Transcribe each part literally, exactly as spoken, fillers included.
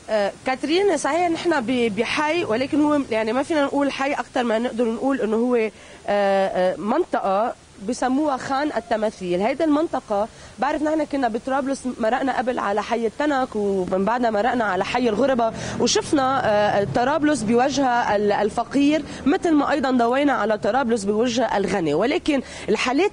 آه كاترين، صحيح نحن بحي، ولكن هو يعني ما فينا نقول حي اكثر ما نقدر نقول انه هو آه آه منطقه بسموها خان التماثيل. هيدي المنطقة بعرف نحن كنا بطرابلس مرقنا قبل على حي التنك، ومن بعدها مرقنا على حي الغربة، وشفنا طرابلس بوجهها الفقير مثل ما أيضا ضوينا على طرابلس بوجهها الغني. ولكن الحالات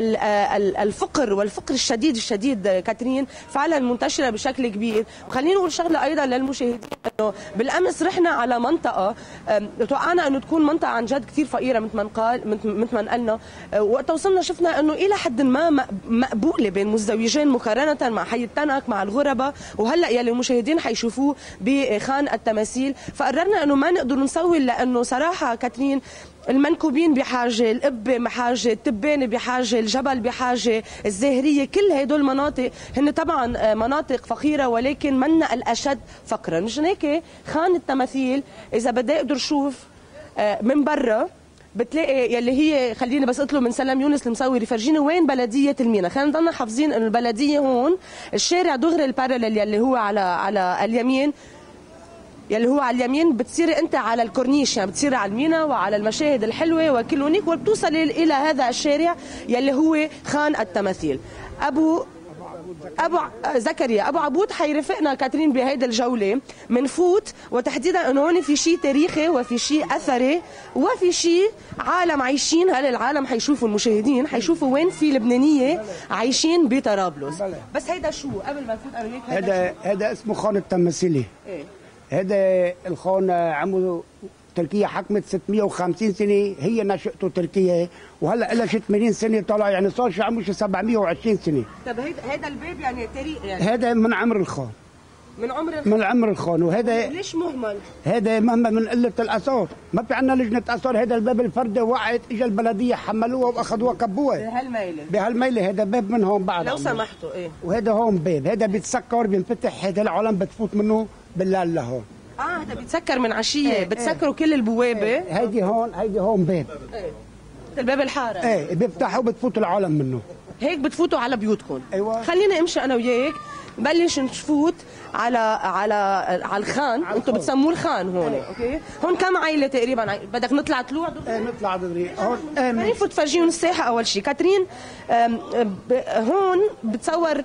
الفقر والفقر الشديد الشديد كاترين فعلا منتشرة بشكل كبير. وخلينا نقول شغلة أيضا للمشاهدين، إنه بالأمس رحنا على منطقة توقعنا إنه تكون منطقة عن جد كثير فقيرة مثل ما قال مثل ما قلنا. توصلنا شفنا انه الى حد ما مقبوله بين مزدوجين مقارنه مع حي التنك مع الغربه، وهلا يلي المشاهدين حيشوفوه بخان التماثيل. فقررنا انه ما نقدر نسوي، لانه صراحه كاترين المنكوبين بحاجه، القبه بحاجه، التبانه بحاجه، الجبل بحاجه، الزاهريه، كل هدول المناطق هن طبعا مناطق فقيره ولكن منا الاشد فقرا. مشان هيك خان التماثيل اذا بدي اقدر شوف من برا بتلاقي يلي هي، خليني بس اطلب من سلام يونس المصور يفرجيني وين بلديه المينا. خلينا نضلنا حافظين انه البلديه هون، الشارع دغري البارلل يلي هو على على اليمين، يلي هو على اليمين بتصيري انت على الكورنيش، يعني بتصيري على المينا وعلى المشاهد الحلوه وكل هونيك، وبتوصلي الى هذا الشارع يلي هو خان التماثيل. ابو ابو زكريا ابو عبود حيرافقنا كاترين بهيدي الجوله. منفوت وتحديدا انه هون في شيء تاريخي وفي شيء اثري وفي شيء عالم عايشين. هلا العالم حيشوفوا، المشاهدين حيشوفوا وين في لبنانيه عايشين بطرابلس. بس هيدا شو قبل ما نفوت انا وياك؟ هذا هذا اسمه خان التماثيلي. ايه هذا الخان عمله تركيا، حكمت ستمية وخمسين سنه، هي نشأته تركيا، وهلا لها شي ثمانين سنه طلع، يعني صار شي عمره شي سبعمية وعشرين سنه. طيب هيدا هيدا الباب يعني تاريخ يعني؟ هذا من عمر الخان. من عمر الخان؟ من عمر الخان. وهذا ليش مهمل؟ هذا مهمل من قله الاثار، ما في عندنا لجنه اثار. هذا الباب الفرده وقعت، اجى البلديه حملوها واخذوها كبوها بهالميله بهالميله. هذا باب من هون بعد لو سمحتوا. ايه وهذا هون باب، هذا بيتسكر بينفتح، هذا العالم بتفوت منه بالليل لهون. اه هذا بيتسكر من عشيه. ايه بتسكروا ايه كل البوابه. ايه هيدي هون، هيدي هون باب. ايه الباب الحاره. ايه بيفتحوا بتفوت العالم منه. هيك بتفوتوا على بيوتكم. ايوه. خلينا امشي انا وياك نبلش نفوت على على على الخان. انتم بتسموه الخان هون. اوكي. هون كم عائله تقريبا؟ عائلة. بدك نطلع طلوع دغري؟ ايه نطلع دغري. هون ايه نفوت فرجيهم الساحه اول شيء. كاترين هون بتصور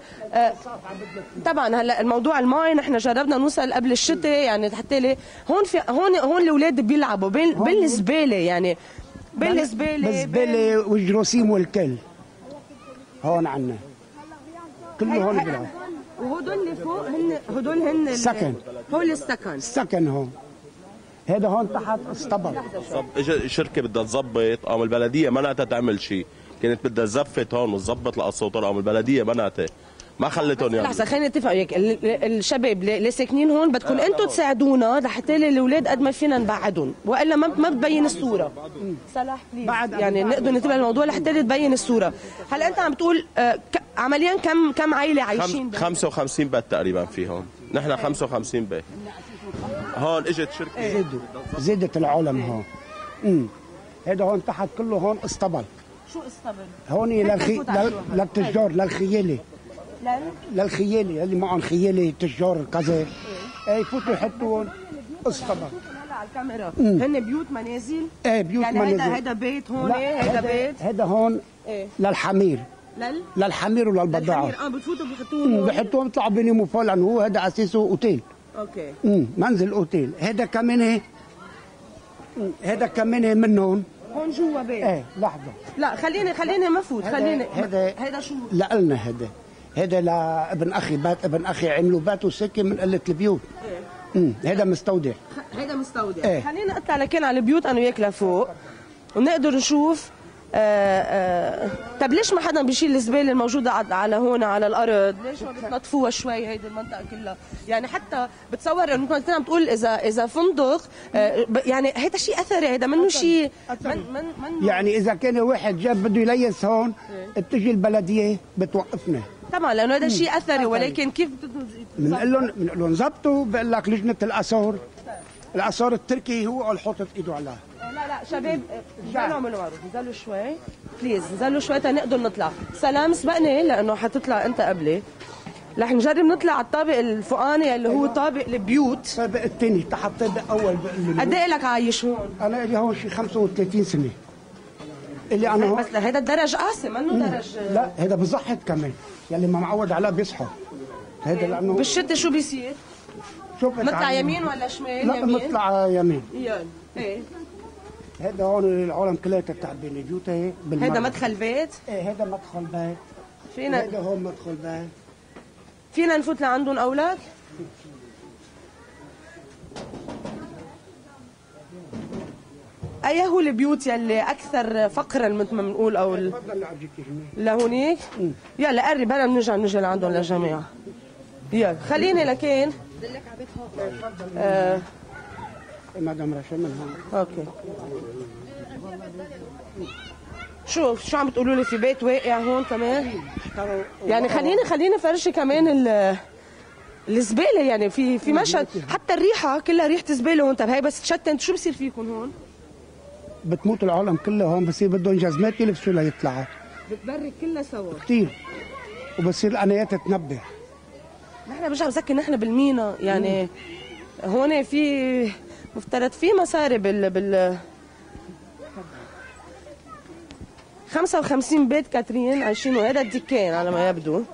طبعا هلا الموضوع الماي نحن جربنا نوصل قبل الشتاء، يعني حتى لي هون في هون هون الاولاد بيلعبوا بالزباله، يعني بالزباله بالزباله والجراثيم والكل هون عنا كله هون بيلعب. وهدول اللي فوق هن هدول هن سكن. هول السكن. السكن هون. هذا هون تحت اسطبل. اجى شركه بدها تظبط، قام البلديه منعتها تعمل شيء، كانت بدها تزفت هون وتظبط الاساطير، قام البلديه منعتها ما خلتهم يعني. لحظه خلينا نتفق وياك، الشباب اللي ساكنين هون بدكم آه انتم تساعدونا لحتى الاولاد قد ما فينا نبعدهم، والا ما ما بتبين الصوره. صلاح بليز يعني نقدر نتبع الموضوع لحتى تبين الصوره. هلا انت عم تقول آه عمليا كم كم عائله عايشين؟ خمسة وخمسين بيت تقريبا في هون، نحن خمسة وخمسين بيت. هون اجت شركه زادوا زادت العالم هون. امم هذا هون تحت كله هون اسطبل. شو اسطبل؟ هون للخي... للتجار، للخيالي. للخيالي اللي معهم خيالي تجار كذا. ايه يفوتوا يحطوا اسطبل. هلا على الكاميرا هن بيوت منازل؟ ايه بيوت يعني منازل. هيدا هيدا بيت هون، هيدا بيت. هذا هون ايه للحمير. لل للحمير وللبضاعه. للحمير. اه بتفوتوا بيحطوهم بحطوهم بيطلعوا بيناموا فوق، لانه هو هذا اساسه اوتيل. اوكي. امم منزل اوتيل. هذا كمان هذا كمان منهم هون جوا بيت. ايه لحظه. لا خليني خليني ما فوت. خليني هذا هذا شو؟ لنا هذا هذا لابن اخي بات، ابن اخي عملوا بات وسكن من قله البيوت. ايه امم هذا مستودع. هذا مستودع. ايه. خلينا نطلع لكن على البيوت انا وياك لفوق ونقدر نشوف. آه آه طب ليش ما حدا بيشيل الزباله الموجوده على هون على الارض؟ ليش ما بتنظفوها شوي هيدي المنطقه كلها؟ يعني حتى بتصور انه كنت عم تقول اذا اذا فندق آه يعني هيدا شيء اثري، هيدا منه شيء من من من يعني اذا كان واحد جاب بده يليس هون بتجي البلديه بتوقفنا طبعا، لانه هذا شيء اثري. ولكن كيف بنقول لهم بنقول لهم ظبطوا، بقول لك لجنه الاثار الاثار التركي هو اللي حاطط ايده عليها. لا لا شباب نزلوا من ورا، نزلوا شوي بليز، نزلوا شوي تنقدر نطلع. سلام سبقني لانه حتطلع انت قبلي. رح نجرب نطلع على الطابق الفوقاني اللي هو طابق البيوت. الطابق الثاني تحت الطابق الاول بقول قد ايه لك عايش هون؟ انا لي هون شي خمسة وثلاثين سنه اللي انا هون. بس هيدا الدرج قاسي منه درج. لا هذا بزحط كمان يلي ما معود عليه بيصحى. هذا لانه بالشتاء شو بيصير؟ شوف نطلع يمين ولا شمال؟ لا يمين نطلع يمين. يلا ايه هذا هون العالم كلها تبع بين بيوت هي هيدا مدخل بيت؟ ايه هذا مدخل بيت. فينا هذا هون مدخل بيت. فينا نفوت لعندهم اولاد؟ اي هو البيوت يلي اكثر فقرا مثل ما بنقول او ال... لهونيك؟ يلا قرب هلا بنرجع نجي لعندهم للجماعه. يلا خليني لكن دلك على بيت هون. آه. مدام رشا من هون. اوكي. شو شو عم بتقولوا لي في بيت واقع هون كمان؟ يعني خليني خليني فرشي كمان ال الزباله يعني في في مشهد حتى الريحه كلها ريحه زباله هون. طب هي بس تشتت شو بصير فيكم هون؟ بتموت العالم كله هون بصير بدهم جزمات يلبسوا ليطلعوا. بتبرك كلها سوا كثير وبصير الانيات تنبه. نحن برجع بذكر نحن بالمينا يعني مم. هون في مفترض في مصاري بال بال خمسة وخمسين بيت كاترين عايشين وهذا الدكان على ما يبدو.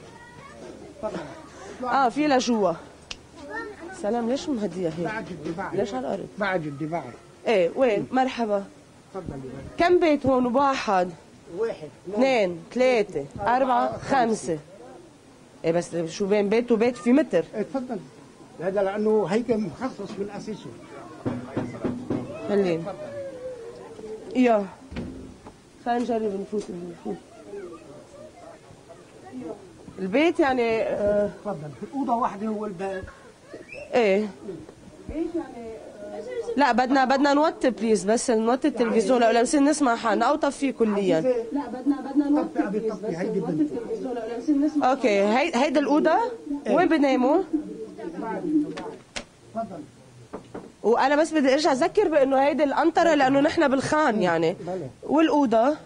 اه في لجوا. سلام ليش مهديه هيك؟ بعد جدي بعد. ليش على الارض؟ بعد جدي بعد. ايه وين؟ مرحبا. تفضلي. كم بيت هون؟ واحد واحد اثنين ثلاثة أربعة خمسة. ايه بس شو بين بيت وبيت في متر؟ ايه تفضل. هذا لانه هيك مخصص من اساسه. خلينا. يا خلينا نجرب نفوت نفوت. البيت يعني آه تفضل. اوضه واحده هو البيت. ايه لا بدنا بدنا نوطي بليز بس نوطي التلفزيون لو نصير نسمع حالنا او طفيه كليا. لا بدنا بدنا نوطي بليز بس نوطي التلفزيون لو نصير نسمع. اوكي هي هيدا الاوضه وين بناموا؟ تفضل. وانا بس بدي ارجع اذكر بانه هيدي القنطره لانه نحن بالخان يعني. والاوضه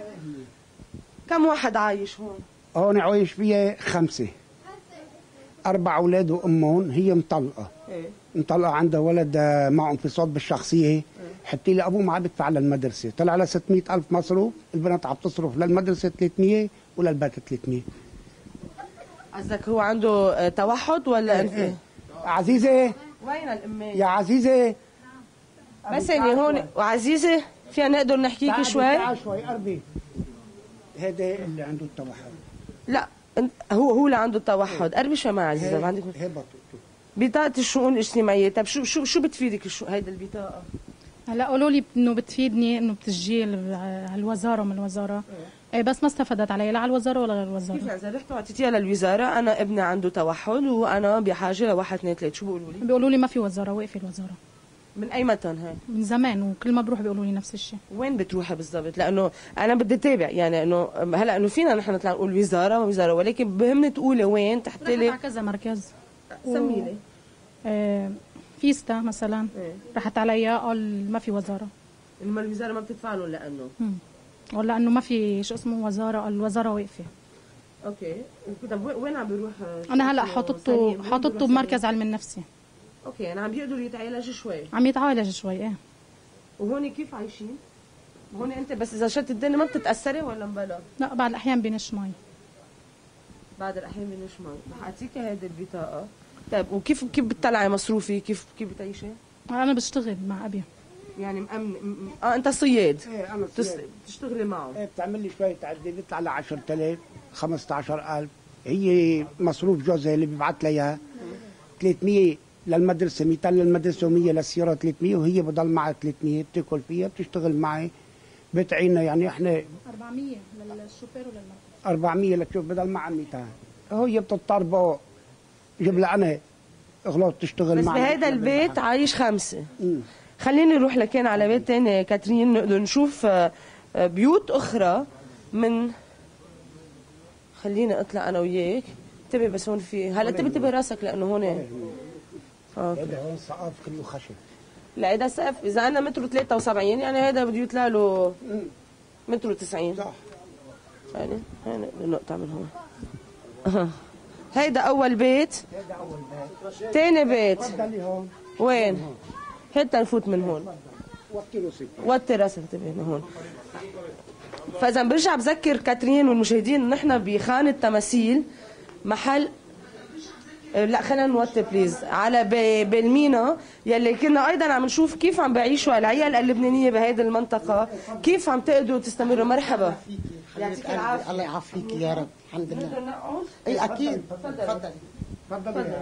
كم واحد عايش هون؟ هون عايش فيها خمسه. اربع اولاد وامهم هي مطلقه. ايه مطلقه عندها ولد معه انفصال بالشخصيه. حتى لي ابوه ما عم بدفع للمدرسه، طلع لها ستمية ألف مصروف، البنت عم تصرف للمدرسه ثلاثمية وللبيت ثلاثمية. قصدك هو عنده توحد ولا انت؟ إيه. عزيزه وين الامين؟ يا عزيزه بس اني هون وعزيزه فينا نقدر نحكيكي شوي؟ تعال شوي قربي. هذا اللي عنده التوحد. لا هو هو اللي عنده التوحد. قربي شوي مع عزيزه عندك هي بطاقته. بطاقة الشؤون الاجتماعية. طب شو شو شو بتفيدك الشو هيدي البطاقة؟ هلا قالوا لي انه بتفيدني انه بتسجيل على الوزاره من الوزاره. ايه بس ما استفدت علي لا على الوزاره ولا غير الوزاره. كيف اذا رحتوا اعطيتيها للوزاره انا ابني عنده توحد وانا بحاجه لواحد اثنين ثلاثه شو بيقولوا لي؟ بيقولوا لي ما في وزاره واقفه الوزاره. من اي متى هي؟ من زمان وكل ما بروح بيقولوا لي نفس الشيء. وين بتروحي بالضبط؟ لانه انا بدي اتابع يعني انه هلا انه فينا نحن نطلع نقول وزاره ووزاره ولكن بهمني تقولي وين تحت لي. لي رحت على كذا مركز. سمي لي. آه فيستا مثلا. ايه؟ رحت عليها قال ما في وزاره. انما الوزاره ما بتدفع لهم لانه امم ولا انه ما في شو اسمه وزاره الوزاره واقفه. اوكي طب وين عم بيروح؟ انا هلا حاططه حاططه بمركز علم النفسي. اوكي يعني عم بيقدر يتعالج شوي. عم يتعالج شوي ايه. وهون كيف عايشين؟ هون انت بس اذا شت الدنيا ما بتتاثري ولا مبلا؟ لا بعد الاحيان بنش مي. بعد الاحيان بنش مي. رح اعطيكي هيدي البطاقه. طيب وكيف كيف بتطلعي مصروفي؟ كيف كيف بتعيشي؟ انا بشتغل مع ابي. يعني مأمن م... اه انت صياد. ايه انا تس... بتشتغلي معه. ايه بتعمل لي شويه تعدي بيطلع لها عشرة آلاف خمسة عشر ألف. هي مصروف جوزها اللي بيبعث لها اياها. ثلاثمية للمدرسه مئتين للمدرسه ومية للسياره ثلاثمية وهي بضل معها ثلاثمية بتاكل فيها بتشتغل معي بتعينا يعني احنا أربعمية للشوفير وللمركز. أربعمية لتشوف بضل معها مئتين. هي بتضطر بقى جيب لها انا اغلاط تشتغل بس معي. بس بهذا البيت عايش خمسه. مم. خليني نروح لكان على بيت ثاني كاترين نقدر نشوف بيوت اخرى من خليني اطلع انا وياك. انتبه بس هون في هلا انتبه انتبه راسك لانه هون اوكي. هذا هون سقف كله خشب. لا هذا سقف اذا انا متر ثلاثة وسبعين يعني هذا بده يطلع له متر وتسعين. صح. يعني هاي نقطع من هون. هيدا اول بيت. هذا اول بيت. ثاني بيت تفضلي هون. وين؟ حتى نفوت من هون. وطي راسك. وطي راسك انتبه من هون. فاذا برجع بذكر كاترين والمشاهدين، نحن بخانه تماثيل، محل لا خلينا نوطي بليز على بالمينا يلي كنا ايضا عم نشوف كيف عم بعيشوا العيال اللبنانيه بهيدي المنطقه، كيف عم تقدروا تستمروا. مرحبا. يعطيك العافيه. الله يعافيك يا رب. الحمد لله. اي اكيد. تفضلي تفضلي.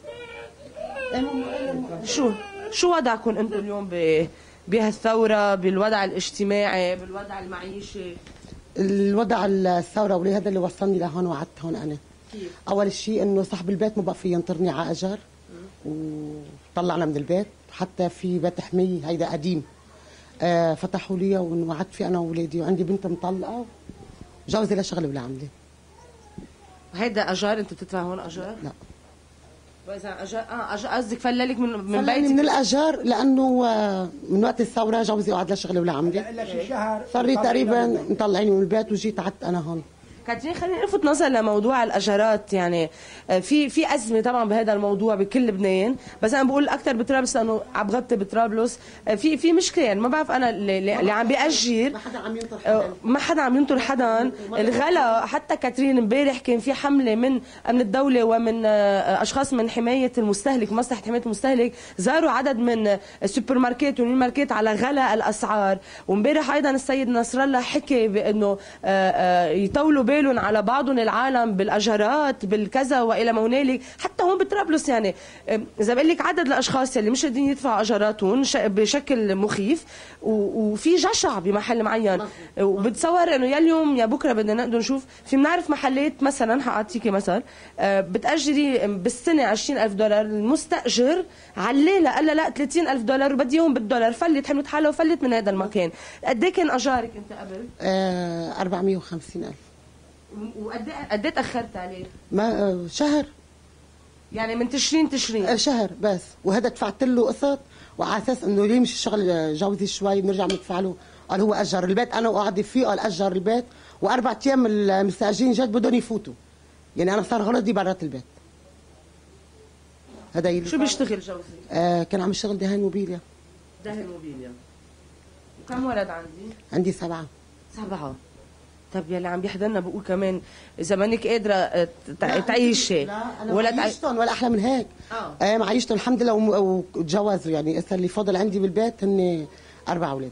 شو شو وضعكم انتم اليوم ب بهالثوره، بالوضع الاجتماعي، بالوضع المعيشي؟ الوضع الثوره ولي هذا اللي وصلني لهون وقعدت هون انا. كيف؟ اول شيء انه صاحب البيت ما بقى في ينطرني على اجر وطلعنا من البيت، حتى في بيت حمي هيدا قديم آه فتحوا لي وقعدت فيه انا واولادي، وعندي بنت مطلقه جوزي لا شغله ولا عمله. هيدا اجار انت بتدفع هون اجار؟ لا. واذا اجار اه اجار قصدك فللك من من بيتي بيتك؟ من الاجار لانه آه من وقت الثوره جوزي قعد لا شغله ولا عمله. الا شي شهر صار لي تقريبا مطلعيني من البيت وجيت قعدت انا هون. كاترين خلينا نلفت نظر لموضوع الاجارات، يعني في في ازمه طبعا بهذا الموضوع بكل لبنان، بس انا بقول اكثر بطرابلس لانه عم بغطي بطرابلس، في في مشكله يعني ما بعرف انا اللي, اللي عم بيأجر ما حدا عم ينطر حدا، ما حدا عم ينطر حدا. الغلا حتى كاترين امبارح كان في حمله من من الدوله ومن اشخاص من حمايه المستهلك، مصلحه حمايه المستهلك، زاروا عدد من السوبر ماركت والمين ماركت على غلاء الاسعار. وامبارح ايضا السيد نصر الله حكي بانه يطولوا بالهم على بعضهم العالم بالاجارات بالكذا والى ما هنالك. حتى هون بطرابلس يعني اذا بقول لك عدد الاشخاص اللي مش قادرين يدفعوا اجاراتهم بشكل مخيف، وفي جشع بمحل معين، وبتصور انه يا اليوم يا بكره بدنا نقدر نشوف. في بنعرف محلات مثلا، حاعطيكي مثل، بتاجري بالسنه عشرين ألف دولار، المستاجر عليها قال لها لا ثلاثين ألف دولار وبدي اياهم بالدولار، فلت حملت حالها وفلت من هذا المكان. قد ايه كان اجارك انت قبل؟ آه أربعمية وخمسين ألف. وقد ايه قد ايه تاخرت عليه؟ ما آه شهر يعني من تشرين تشرين آه شهر بس، وهذا دفعت له قسط وعلى اساس انه ليه مش شغل جوزي شوي بنرجع بندفع له. قال هو اجر البيت انا وقعد فيه، قال اجر البيت واربع ايام المستاجرين جد بدهم يفوتوا، يعني انا صار غلطي برات البيت. هذا يلي شو بيشتغل جوزي؟ آه كان عم يشتغل دهان موبيليا. دهان موبيليا. وكم ولد عندي؟ عندي سبعه. سبعه. طب يلي عم بيحضرنا بقول كمان اذا مانك قادره تعيشي ولا معيشتهم ولا احلى من هيك. اه ايه معيشتهم الحمد لله وتجوزوا، يعني هسه اللي فاضل عندي بالبيت هن اربع اولاد.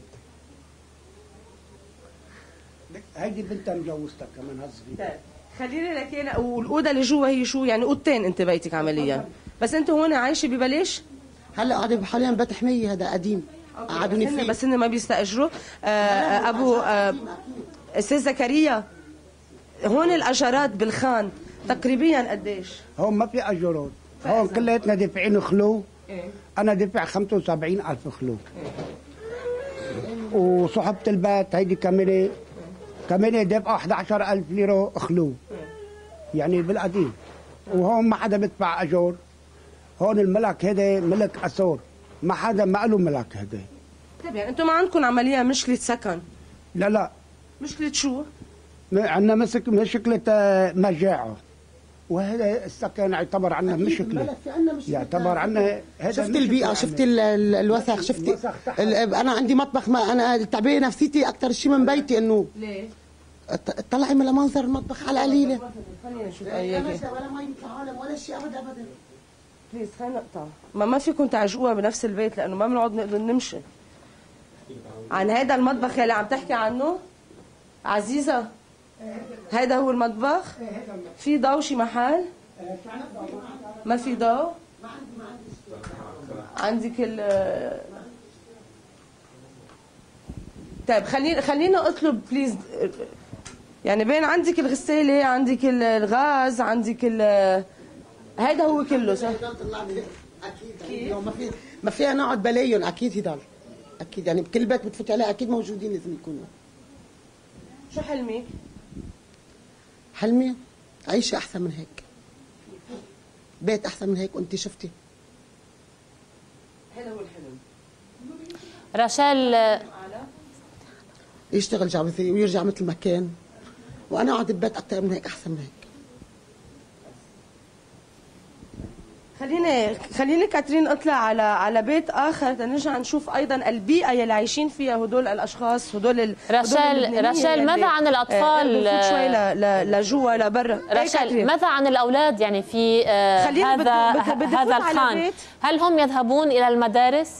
هيدي بنتها مجوزتها كمان هالصغيره. طيب خليني لك انا، والاوضه اللي جوا هي شو يعني؟ اوضتين انت بيتك عمليا، بس انت هون عايشه ببلاش؟ هلا قاعده حاليا بيت حميه هذا قديم قعدوني فيه، بس هن ما بيستاجروا. آه ابو آه استاذ زكريا، هون الاجارات بالخان تقريبا قديش؟ هون ما في اجارات، هون كلياتنا دافعين خلو. إيه؟ انا دافع خمسة وسبعين ألف خلو. إيه؟ وصحبة البيت هيدي كمان كمان دافعة أحد عشر ألف ليرة خلو. إيه؟ يعني بالقديم. وهون ما حدا بدفع اجار. هون الملك هذا ملك اثار، ما حدا ما له ملك هذا. طيب يعني انتم ما عندكم عمليا مشكله سكن؟ لا لا. مشكله شو؟ عندنا مسك مشكله مجاعه، وهذا السكن يعتبر عنا مشكله. يعتبر عنا هذا. شفت البيئه، شفت الوسخ، شفت انا عندي مطبخ، ما انا تعبانه نفسيتي اكثر شيء من بيتي. انه ليه؟ طلعي من منظر المطبخ على قليله. خلينا نشوف اي ولا مي مثل العالم ولا شيء ابدا ابدا. بليز خلينا نقطع، ما ما فيكم تعجقوها بنفس البيت لانه ما بنقعد نقدر نمشي. عن هذا المطبخ اللي عم تحكي عنه عزيزه، هذا هو المطبخ؟ في ضوء شي محل؟ ما في ضوء؟ عندك ال طيب خلينا خلينا اطلب بليز، يعني بين عندك الغساله، عندك الغاز، عندك ال هيدا هو كله صح؟ اكيد ما في ما فيها نقعد بلايين، اكيد يضل اكيد، يعني بكل بيت بتفوتي عليه اكيد موجودين لازم يكونوا. شو حلمك؟ حلمي عيشه احسن من هيك، بيت احسن من هيك، وانت شفتي هذا هو الحلم. رشال يشتغل جوزي ويرجع مثل ما كان، وانا اقعد ببيت اكثر من هيك احسن من هيك. خليني خليني كاترين اطلع على على بيت اخر تنرجع نشوف ايضا البيئه يلي عايشين فيها هدول الاشخاص هدول ال... رشال رشال ماذا عن الاطفال؟ بنفوت شوي لجوا لبرا. رشال ماذا عن الاولاد يعني في آه هذا بدي بدي هذا الخان؟ هل هم يذهبون الى المدارس؟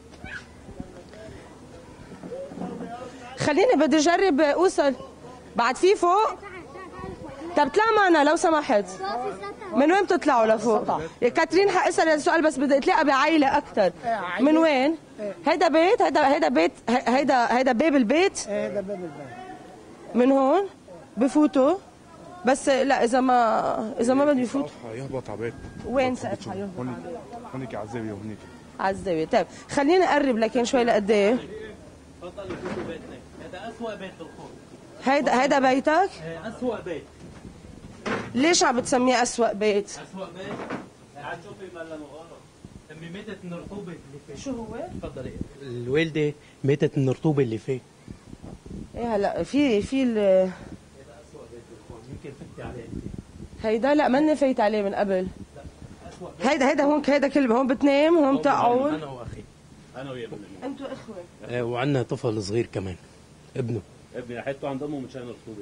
خليني بدي اجرب اوصل بعد في فوق. طب اطلع معنا لو سمحت. من وين بتطلعوا لفوق؟ يا كاترين حاسال هذا السؤال بس بدي اتلاقى بعائله اكثر. من وين؟ هيدا بيت هيدا هيدا بيت هيدا هيدا باب البيت؟ هيدا باب البيت. من هون بفوتوا بس لا اذا ما اذا ما بدهم يفوتوا يهبط على بيت. وين سقف حيهبط؟ هونيك هونيك على الزاويه هونيك على الزاويه. طيب خليني اقرب لكن شوي لقدام. تفضلوا شوفوا بيتنا، هذا أسوأ بيت بالخوف. هيدا هيدا بيتك؟ ايه أسوأ بيت. ليش عم بتسميه أسوأ بيت؟ أسوأ بيت؟ عم تشوفي ملا مغارة. أمي ماتت من الرطوبة اللي فيه. شو هو؟ تفضلي. الوالدة ماتت من الرطوبة اللي فيه. ايه هلا في في ال هذا أسوأ بيت بالخوف، يمكن فتي عليه أنت. هيدا لا ماني فايت عليه من قبل. لا أسوأ بيت. هيدا هيدا هون هيدا كلمة هون بتنام هون بتقعد. أنا وأخي. أنا وياه بننام. أنتوا إخوة. ايه وعندنا طفل صغير كمان. ابنه. ابني حيطته عند امه مشان الرطوبه.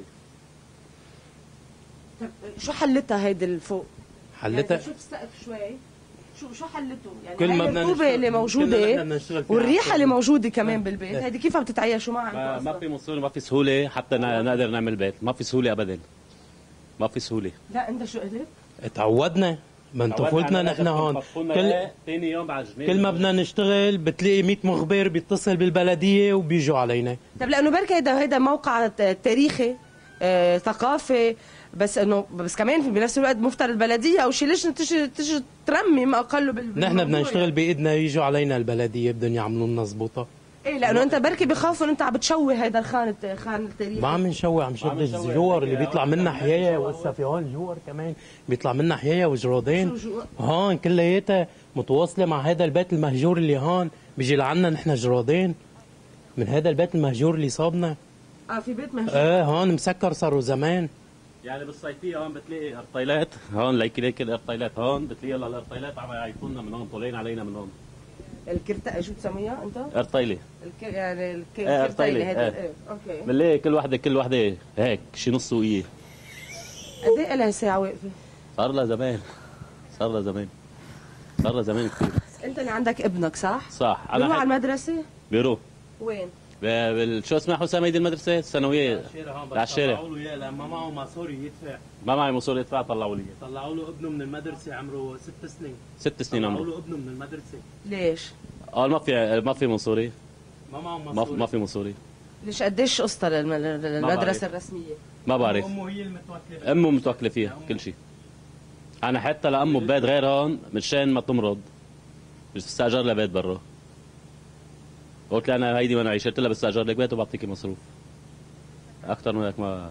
طب شو حلتها هيدي الفوق؟ حلتها؟ يعني شوف السقف شوي. شو شو حلته؟ يعني كل ما هيدي بدنا الرطوبة اللي موجودة والريحة اللي موجودة كمان اه. بالبيت، هيدي كيف بتتعايشوا معها ما, انتوا ما أصلاً؟ في مصير ما في سهوله حتى ن- نقدر نعمل بيت، ما في سهوله ابدا. ما في سهوله. لا أنت شو قلت؟ تعودنا من طفولتنا نحن هون. كل ثاني يوم على جنيه كل ما بدنا نشتغل بتلاقي مية مخبر بيتصل بالبلديه وبيجوا علينا. طب لأنه بركي هيدا هيدا موقع تاريخي آه، ثقافي بس انه بس كمان بنفس الوقت مفترض البلديه او شيء ليش تجي تجي ترمم اقل بال نحن بدنا نشتغل بايدنا يجوا علينا البلديه بدهم يعملوا لنا زبوطه. ايه لانه انت بركي بخافوا ان انت عم بتشوه هيدا الخان خان التاريخي. ما عم نشوه عم شد الجوار اللي بيطلع منها حيايه وهسه في هون جوار كمان بيطلع منها حيايه وجرادين. هون كلياتها متواصله مع هذا البيت المهجور اللي هون بيجي لعنا نحن جرادين من هذا البيت المهجور اللي صابنا. اه في بيت مهجور. ايه هون مسكر صاروا زمان. يعني بالصيفيه هون بتلاقي ارطيلات هون ليك ليك الارطيلات هون بتلاقي يلا الارطيلات عم يعيطونا من هون طالعين علينا من هون. الكرتا شو بتسميها انت؟ ارطيله. الك... يعني الك... ايه ارطيله هيدا ايه. ايه اوكي. بنلاقي كل وحده كل وحده هيك شي نص وقيه. قد ايه لها ساعه واقفه؟ صار لها زمان. صار لها زمان. صار لها زمان كثير. انت اللي عندك ابنك صح؟ صح. بيروح على المدرسه؟ بيروح. وين؟ بال شو اسمها حسام هيدي المدرسه الثانويه على الشارع. طلعوا له اياه لما معه مصاري يدفع. ما معي مصاري ادفع طلعوا لي. طلعوا له ابنه من المدرسه عمره ست سنين. ست سنين طلعوا عمره. له ابنه من المدرسه. ليش؟ اه ما في ما في مصاري. ما معه ما مصاري. ما في مصاري. ليش قديش قسطها للم- للمدرسه الرسميه؟ ما بعرف. امه هي المتوكله. امه متوكله فيها كل شيء. انا حتى لامه ببيت غير هون مشان ما تمرض بستاجر لها بيت برا. قلت لها انا هيدي وانا عايشه قلت لها بستاجر لك بيت وبعطيكي مصروف. اكثر من هيك ما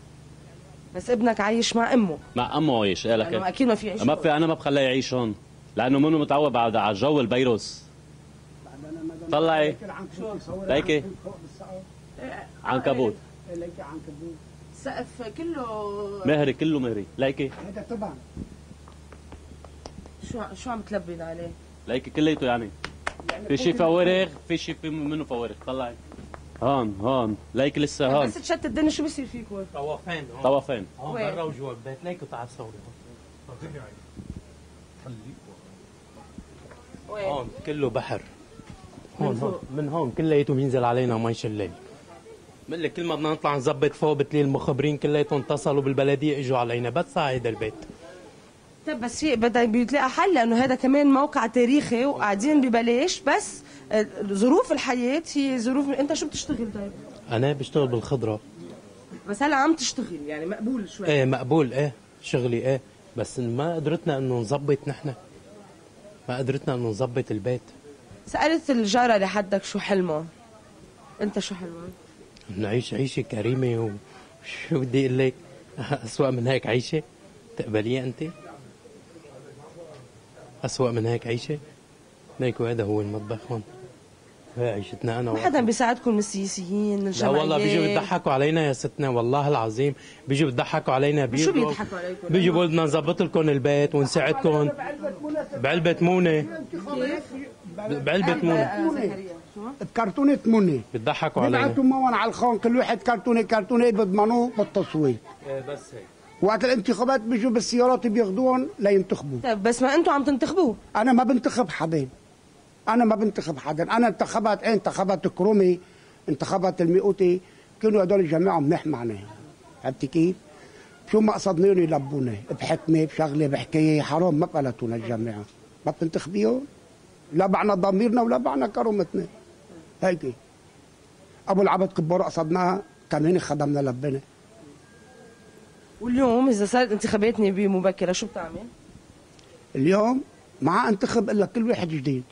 بس ابنك عايش مع امه. مع امه عايش ايه لانه لك. اكيد ما في عيش. ما في انا ما بخليه يعيش هون لانه منه متعود بعد على جو الفيروس. طلعي ليكي عنكبوت. ليكي عنكبوت. السقف كله مهري كله مهري ليكي هذا طبعا. شو شو عم تلبد عليه؟ ليكي كليته يعني. في شيء فوارغ في شيء في منه فوارغ طلعي. هون هون ليكي لسه هون. بس تشتت الدنيا شو بصير فيكم؟ طوافين هون. طوافين. هون وين؟ برا وجوا البيت ليكوا تعال صوري وين؟ هون كله بحر. هون هون من هون كلياته بينزل علينا مي الليل. بقول لك كل ما بدنا نطلع نظبط فوق بتلاقي المخبرين كلياتهم اتصلوا بالبلديه اجوا علينا بس على هيدا البيت. طيب بس في بدك بيتلاقى حل لانه هذا كمان موقع تاريخي وقاعدين ببلاش بس آه، ظروف الحياه هي ظروف. انت شو بتشتغل طيب؟ انا بشتغل بالخضره. بس هلا عم تشتغل يعني مقبول شوي. ايه مقبول ايه شغلي ايه بس ما قدرتنا انه نظبط نحن. ما قدرتنا انه نظبط البيت. سالت الجاره اللي حدك شو حلمه؟ انت شو حلمك؟ نعيش عيشه كريمه وشو بدي اقول لك اسوأ من هيك عيشه تقبليها انت؟ اسوأ من هيك عيشه؟ ليكوا هذا هو المطبخ هون. هي عيشتنا انا ما حدا بيساعدكم من السياسيين من لا الجمعيات؟ والله بيجوا بيضحكوا علينا يا ستنا، والله العظيم بيجوا بيضحكوا علينا. شو بيضحكوا عليكم؟ بيجوا بيقولوا بدنا نظبط لكم البيت ونساعدكم بعلبة مونة. بعلبة مونة بكرتونة مونة بيضحكوا علينا. بيبعتوا موان على الخان، كل واحد كرتونة كرتونة بيضمنوه بالتصويت. بس هيك وقت الانتخابات بيجوا بالسيارات بياخذوهم لينتخبوا. طيب بس ما انتم عم تنتخبوه. انا ما بنتخب حدا، انا ما بنتخب حدا، انا انتخبت ايه انتخبت كرومي، انتخبت المئوتي، كانوا هدول الجماعه منيح معنا. عرفتي كيف؟ شو ما قصدناهم يلبونا بحكمه بشغله بحكايه، حرام ما قلتونا الجماعه. ما بتنتخبيهم؟ لا بعنا ضميرنا ولا بعنا كرامتنا. هيك ابو العبد كبار قصدناها كمان خدمنا لبنا. واليوم اذا صارت انتخابات نيابيه مبكره شو بتعمل؟ اليوم ما انتخب الا كل واحد جديد.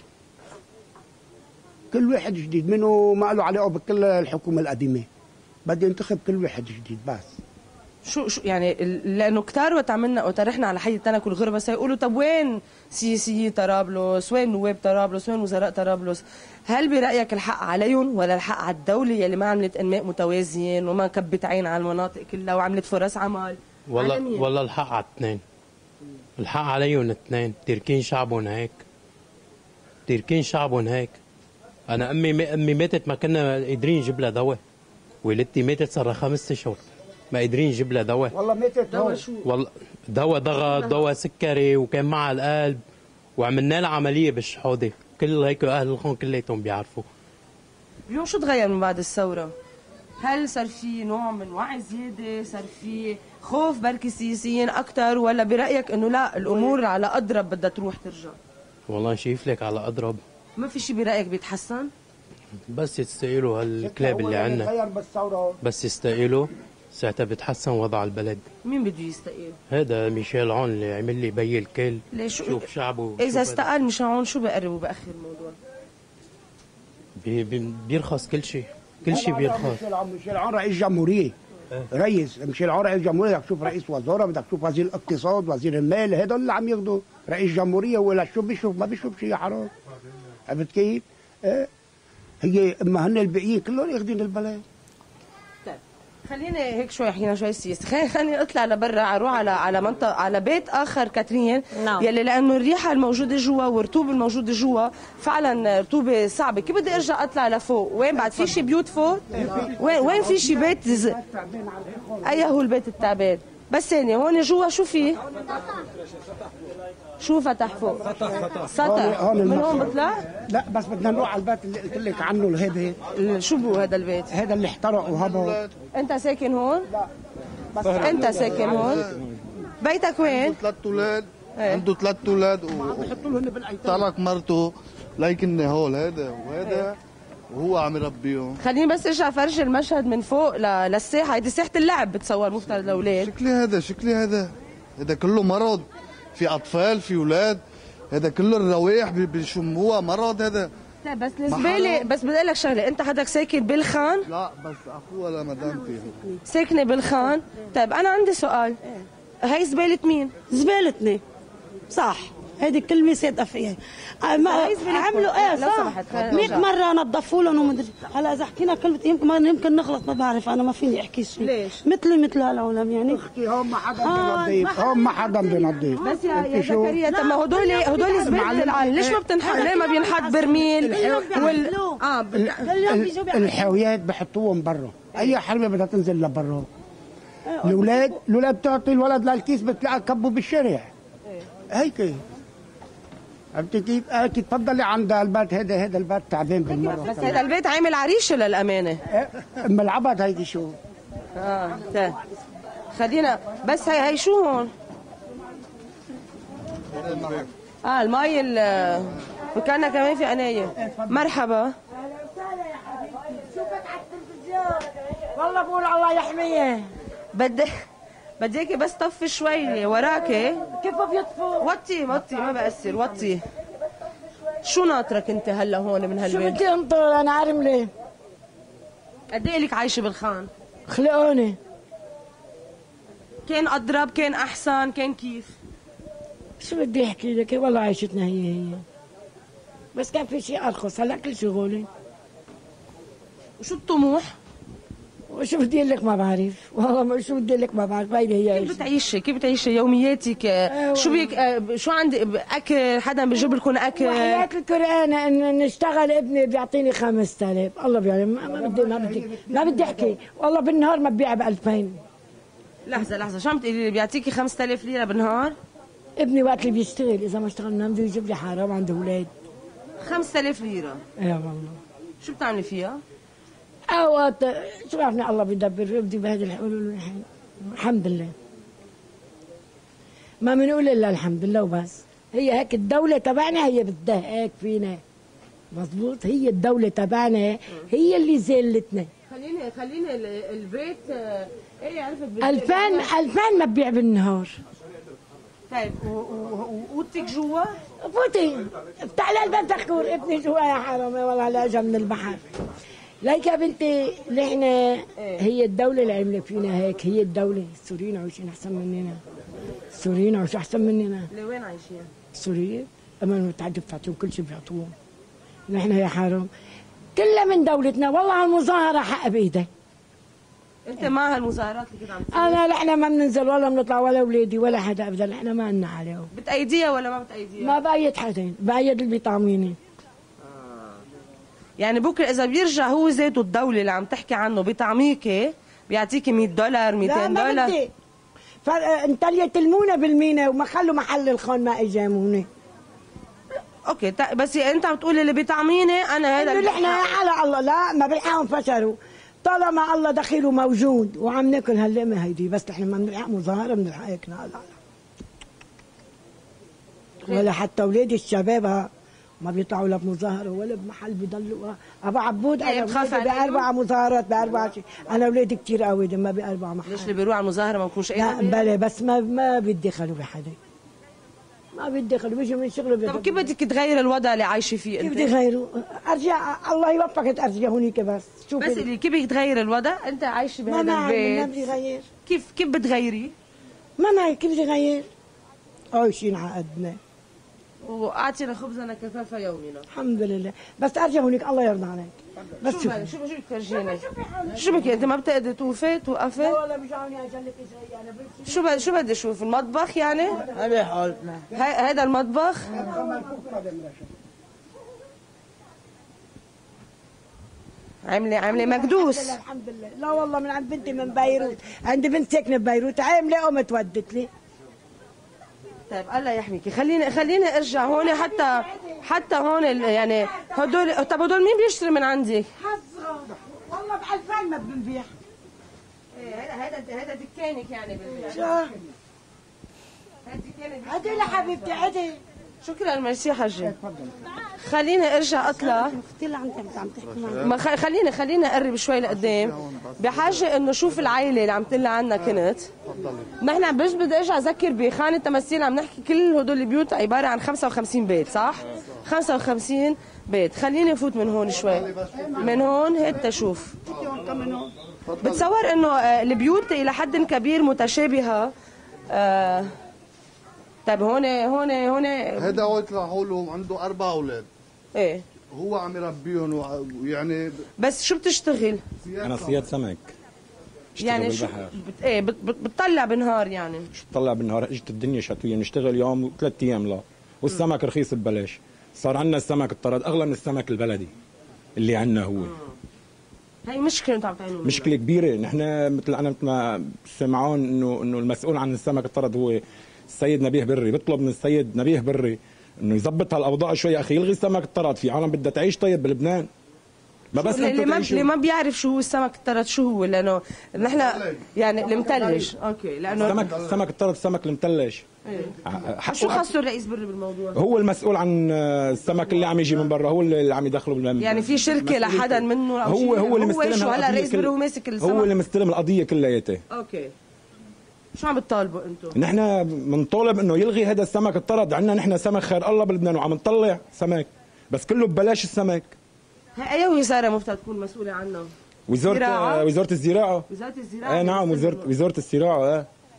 كل واحد جديد، منه ما له علاقه بكل الحكومه القديمه. بدي انتخب كل واحد جديد بس. شو شو يعني لانه كتار وقت عملنا وقت رحنا على حي التنك والغربه سيقولوا طب وين سياسيي طرابلس؟ وين نواب طرابلس؟ وين وزراء طرابلس؟ هل برايك الحق عليهم ولا الحق على الدوله يلي ما عملت انماء متوازيين وما كبت عين على المناطق كلها وعملت فرص عمل؟ والله والله الحق على الاثنين. الحق عليهم الاثنين، تركين شعبهم هيك. تركين شعبهم هيك. انا امي امي ماتت ما كنا قادرين نجيب لها دواء. والدتي ماتت صار لها خمس اشهر ما قادرين نجيب لها دواء. والله ماتت دواء شو؟ والله دواء ضغط، دواء سكري، وكان معها القلب، وعملنا لها عمليه بالشحوده. كل هيك اهل الخون كلياتهم بيعرفوا. اليوم شو تغير من بعد الثوره؟ هل صار في نوع من وعي زياده؟ صار في خوف بركي سياسيين اكثر، ولا برايك انه لا الامور على اضرب بدها تروح ترجع؟ والله شايف لك على اضرب. ما في شيء برايك بيتحسن؟ بس يستقيلوا هالكلاب اللي عندنا، بس يستقيلوا ساعتها بتحسن وضع البلد. مين بده يستقيل؟ هذا ميشيل عون اللي عمل لي بي الكل. ليش؟ شوف شعبه. اذا استقال ميشيل عون شو بقرب وباخر الموضوع؟ بي بي بيرخص كل شيء، كل شيء بيرخص. ميشيل عون رئيس جمهوريه. رئيس ميشيل عون رئيس جمهوريه، بدك تشوف رئيس وزاره، بدك تشوف وزير الاقتصاد، وزير المال، هدول اللي عم ياخذوا رئيس جمهوريه. ولا شو بيشوف؟ ما بيشوف شيء حرام. عرفت كيف؟ اه هي اما هن الباقيين كلهم ياخذين البلد. طيب خلينا هيك شوي حكينا شوي سياسه، خلينا خلينا اطلع لبرا اروح على على منطقه على بيت اخر كاترين. نعم. يلي لانه الريحه الموجوده جوا والرطوبه الموجوده جوا فعلا رطوبه صعبه، كيف بدي ارجع اطلع لفوق؟ وين بعد في شي بيوت فوق؟ وين وين في شي بيت ز... اي هو البيت التعبان؟ بس ثانيه هون جوا شو في؟ شو فتح فوق؟ سطح سطح من هون بطلع؟ لا بس بدنا نروح على البيت اللي قلت لك عنه هذا. شو بو هذا البيت؟ هذا اللي احترق وهبط. انت ساكن هون؟ لا بس انت ساكن هون؟ بيتك وين؟ عنده ثلاث اولاد، عنده ثلاث اولاد وترك مرته ليكن هول هذا وهذا وهو عم يربيهم. خليني بس ارجع فرج المشهد من فوق للساحه، هيدي ساحه اللعب بتصور مفترض الاولاد. شكلي هذا شكلي هذا هذا كله مرض، في اطفال في اولاد، هذا كله الروائح بيشموها مرض هذا. لا بس الزباله، بس بدي اقول لك شغله، انت حدك ساكن بالخان؟ لا بس اخوها لمدامتي ساكنه بالخان. طيب انا عندي سؤال، هي زباله مين؟ زبالتني صح، هذه الكلمه صادقه فيها. عملوا ايه صح مئة مره نظفوا لهم ومدري. هلا اذا حكينا كلمه يمكن يمكن نغلط، ما بعرف انا ما فيني احكي شيء. ليش؟ مثلي مثل هالعالم يعني. اختي هون ما حدا بينظف، هون ما حدا بينظف. بس يا يا زكريا طب ما هدول هدول زباله العالم، ليش ما بتنحط؟ ليه ما بينحط برميل؟ وال اه الحاويات بحطوهم برا، اي حرمه بدها تنزل لبرا. الاولاد الاولاد بتعطي الولد للكيس بتلاقي كبوا بالشارع. هيك عرفتي كيف؟ اكيد تفضلي عند البيت هذا، هذا البيت تعبان بالمره. بس هذا البيت عامل عريشه للامانه. اما العبد هيدي شو؟ اه طيب خلينا بس هي هي شو هون؟ اه المي ال وكان كمان في عناية. مرحبا. اهلا وسهلا يا حبيبتي، شوفك على التلفزيون والله بقول الله يحميه. بدي بديكي بس طفي شوي وراكي. كيف بيطفوا؟ وطي وطي ما بأثر وطي. شو ناطرك انت هلا هون من هالبيت؟ شو بدي انطر انا عارمله. قد ايه لك عايشه بالخان؟ خلقوني. كان اضرب، كان احسن، كان كيف؟ شو بدي احكي لك والله عيشتنا هي هي. بس كان في شيء ارخص، هلا كل شيء غالي. وشو الطموح؟ وشو بدي اقول لك ما بعرف، والله ما شو بدي اقول لك ما بعرف، هيدي هي. كيف بتعيشي؟ كيف بتعيشي يومياتك؟ أيوة. شو بيك شو عندك اكل؟ حدا بيجيب لكم اكل؟ وحياة القرآن ان نشتغل ابني بيعطيني خمسة آلاف، الله بيعلم ما, ما بدي ما بدي ما بدي احكي، والله بالنهار ما ببيع ب ألفين. لحظة لحظة، شو عم تقولي لي؟ بيعطيكي خمسة آلاف ليرة بالنهار؟ ابني وقت اللي بيشتغل، اذا ما اشتغل ما بده يجيب لي حرام، عنده اولاد. خمسة آلاف ليرة؟ ايه والله. شو بتعملي فيها؟ اوقات شو بعرفني الله بيدبر، بدي بهذه الحلول الحين. الحمد لله. ما بنقول الا الحمد لله وبس. هي هيك الدولة تبعنا هي بدها هيك فينا. مضبوط، هي الدولة تبعنا هي اللي زلتنا. خليني خليني البيت ايه عرفت ألفين ألفين ما ببيع بالنهار. طيب وقوتك جوا؟ فوتي افتح لي الباب تخكور ابني جوا يا حرامي، والله لا اجى من البحر. ليك يا بنتي نحن هي الدولة اللي عملت فينا هيك، هي الدولة. السوريين عايشين أحسن مننا. السوريين عايشين أحسن مننا. لوين عايشين؟ السوريين أما المتعدد بتعطيهم كل شيء بيعطوهم. نحن يا حرام كلها من دولتنا، والله المظاهرة حق بإيدي. أنت مع هالمظاهرات اللي كده عم تصير؟ أنا نحن ما بننزل ولا بنطلع ولا أولادي ولا حدا أبدا، نحن ما لنا عليهم. بتأيديها ولا ما بتأيديها؟ ما بأيد حدا، بأيد اللي بيطعميني. يعني بكره اذا بيرجع هو ذاته الدوله اللي عم تحكي عنه بيطعميكي بيعطيكي مية دولار مئتين دولار؟ لا ما بدي. انت تلمونا بالمينا وما خلوا محل الخان ما اجاموني. اوكي بس انت عم تقولي اللي بيطعميني انا هذا اللي احنا على الله. لا ما بلحقهم فشلوا، طالما الله دخيله موجود وعم ناكل هاللقمه هيدي، بس احنا ما بنلحق مظاهره بنلحق هيك. لا لا ولا حتى اولادي الشباب ما بيطلعوا لا بمظاهره ولا بمحل بيضلوا. ابو عبود انا باربع مظاهرات باربع شيء، انا اولادي كثير قوي ما باربع محل. ليش اللي بيروح على المظاهره ما بكونش لا بلا بس ما ما بيتدخلوا بحدا، ما بيتدخلوا بيجوا من شغله. طب كيف بدك تغير الوضع اللي عايشه فيه انت؟ كيف بدي غيره؟ ارجع الله يوفقك ارجع هونيك بس. شوفي بس اللي كيف بدك تغير الوضع؟ انت عايشه بهذا ما البيت. ما بدي غير. كيف كيف بتغيري؟ ما معي كيف بدي غير؟ عايشين على قدنا واعطينا خبزنا كفافه يومنا. الحمد لله، بس ارجع هونيك الله يرضى عليك. بس شو شو شو بدك تفرجيني؟ شو بك انت ما بتقدري توقفي توقفي؟ لا والله بيجوني اجلك اجري انا بس. شو شو بدي اشوف المطبخ يعني؟ هذا حالتنا. هذا المطبخ؟ عامله عامله مكدوس. الحمد لله. لا والله من عند بنتي من بيروت، عندي بنت ساكنه ببيروت، عامله قمت ودت لي. طيب الله يحميكي، خليني خليني ارجع هون حتى حتى هون يعني هدول. طب هدول مين بيشتري من عندك؟ حظها والله ب ألفين ما بنبيع. ايه هذا هذا هذا دكانك يعني بنبيع. شو؟ هذا دكانك. هدي لحبيبتي هدي. شكرا ميرسي حجي. خليني ارجع اطلع. اختي اللي عم عم تحكي معي. ما خليني خليني اقرب شوي لقدام، بحاجه انه شوف العائله اللي عم تقول عنها كنت. نحن بس بدي ارجع اذكر بخانه تماثيل عم نحكي كل هدول البيوت عباره عن خمسة وخمسين بيت صح؟ خمسة وخمسين بيت. خليني افوت من هون شوي، من هون هيك تشوف. بتصور انه البيوت الى حد كبير متشابهه. آه طيب هون هون هون هذا هو يطلع هو عنده اربع اولاد. ايه هو عم يربيهم ويعني. بس شو بتشتغل؟ انا صياد سمك. يعني شو بت... ايه بت... بتطلع بالنهار يعني؟ شو بتطلع بالنهار؟ اجت الدنيا شتويه، نشتغل يوم وثلاث ايام لا، والسمك رخيص ببلاش. صار عندنا السمك الطرد اغلى من السمك البلدي اللي عندنا هو. هي مشكله انتم عم تعملوها. مشكله كبيره. نحن مثل انا مثل ما سمعون انه انه المسؤول عن السمك الطرد هو السيد نبيه بري، بيطلب من السيد نبيه بري انه يظبط هالاوضاع شوي يا اخي، يلغي السمك الطرد. في عالم بدها تعيش طيب بلبنان، ما بس اللي ما اللي ما بيعرف شو هو السمك الطرد شو هو، لانه نحن يعني المثلج. اوكي لانه السمك السمك الطرد السمك المثلج. ايه. شو خصه الرئيس بري بالموضوع؟ هو المسؤول عن السمك اللي عم يجي من برا، هو اللي عم يدخله بالمم. يعني في شركه لحدا منه او هو هو اللي مستلم هلا الرئيس بري هو ماسك السمك، هو اللي مستلم القضيه كلياتها. اوكي شو عم بتطالبوا انتم؟ نحن بنطالب انه يلغي هذا السمك الطرد. عندنا نحن سمك خير الله بلبنان وعم نطلع سمك بس كله ببلاش السمك. هي اي وزاره مفترض تكون مسؤوله عنه؟ وزاره وزاره الزراعه. وزاره الزراعه؟ ايه نعم وزاره وزاره الزراعه. ايه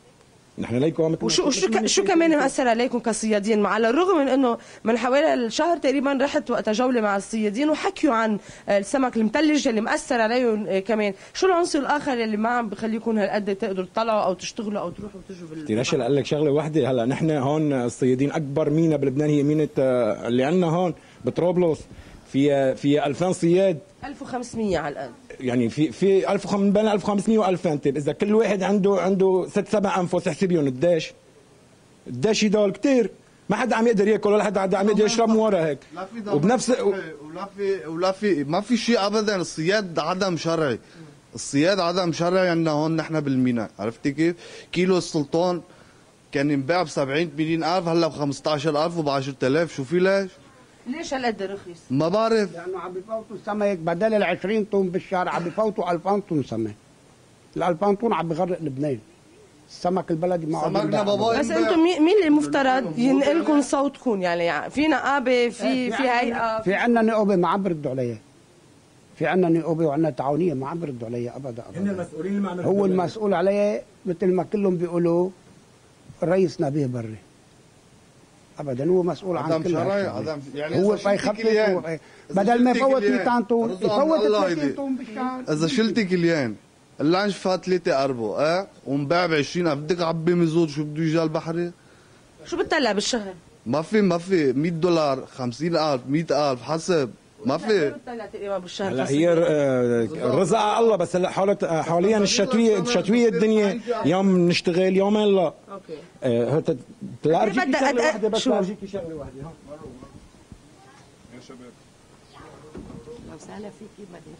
نحن ليكو مثل وشو شو ك... شو كمان مأثر عليكم كصيادين؟ على الرغم من انه من حوالي الشهر تقريبا رحت وقت جوله مع الصيادين وحكيوا عن السمك المثلج اللي مأثر عليهم كمان، شو العنصر الاخر اللي ما عم بخليكم هالقد تقدروا تطلعوا او تشتغلوا او تروحوا وتجوا بال كثير اشياء. اقول لك شغله وحده، هلا نحن هون الصيادين اكبر مينا بلبنان هي مينة اللي عندنا هون بطرابلس، في في ألفين صياد، ألف وخمسمية على الاقل، يعني في في ألف وخمسمية بين ألف وخمسمية وألفين. طيب اذا كل واحد عنده عنده ست سبع انفس احسبيهم قديش قديش هدول كثير، ما حدا عم يقدر ياكل ولا حدا عم يقدر يشرب من ورا هيك. وبنفس ولا في ولا في ما في شيء ابدا. الصياد عدم شرعي، الصياد عدم شرعي عندنا هون نحن بالميناء. عرفتي كيف؟ كيلو السلطان كان ينباع ب سبعين ثمانين ألف، هلا ب خمسة عشر ألف وب عشرة آلاف. شوفي ليش؟ ليش هالقد رخيص؟ ما بعرف. لانه عم بفوتوا السمك بدل ال عشرين طن بالشهر عم بفوتوا ألفين طن سمك. ال ألفين طن عم بغرق لبنان. السمك البلدي ما عم بينباع. بس انتم مين اللي المفترض ينقلكم صوتكم؟ يعني في نقابه، في في هيئه، في عندنا نقابه ما عم بيردوا عليها. في عندنا نقابه وعندنا تعاونيه ما عم بيردوا عليها ابدا ابدا. هن المسؤولين اللي ما عم هو المسؤول عليها مثل ما كلهم بيقولوا الرئيس نبيه بري. ابدا هو مسؤول عن كل هالشغله. يعني هو يخفف بدل ما يفوت مئتين طن يفوت ثلاثين طن بالشهر. اذا شلتي كليان اللانش فات ثلاثة أربو اه ومباع ب عشرين ألف، بدك عبي مزود شو بده يجي البحري؟ شو بتطلع بالشهر؟ ما في ما في مية دولار، خمسين ألف، مئة ألف حسب، ما في. بتطلع تقريبا بالشهر. هلا هي الرزق على الله، بس هلا حاليا الشتويه شتويه الدنيا يوم نشتغل يومين لا. اوكي. آه بتعرفي شغله واحده بس ارجيكي شغله واحده ها. يا شباب لو سهله فيكي بدي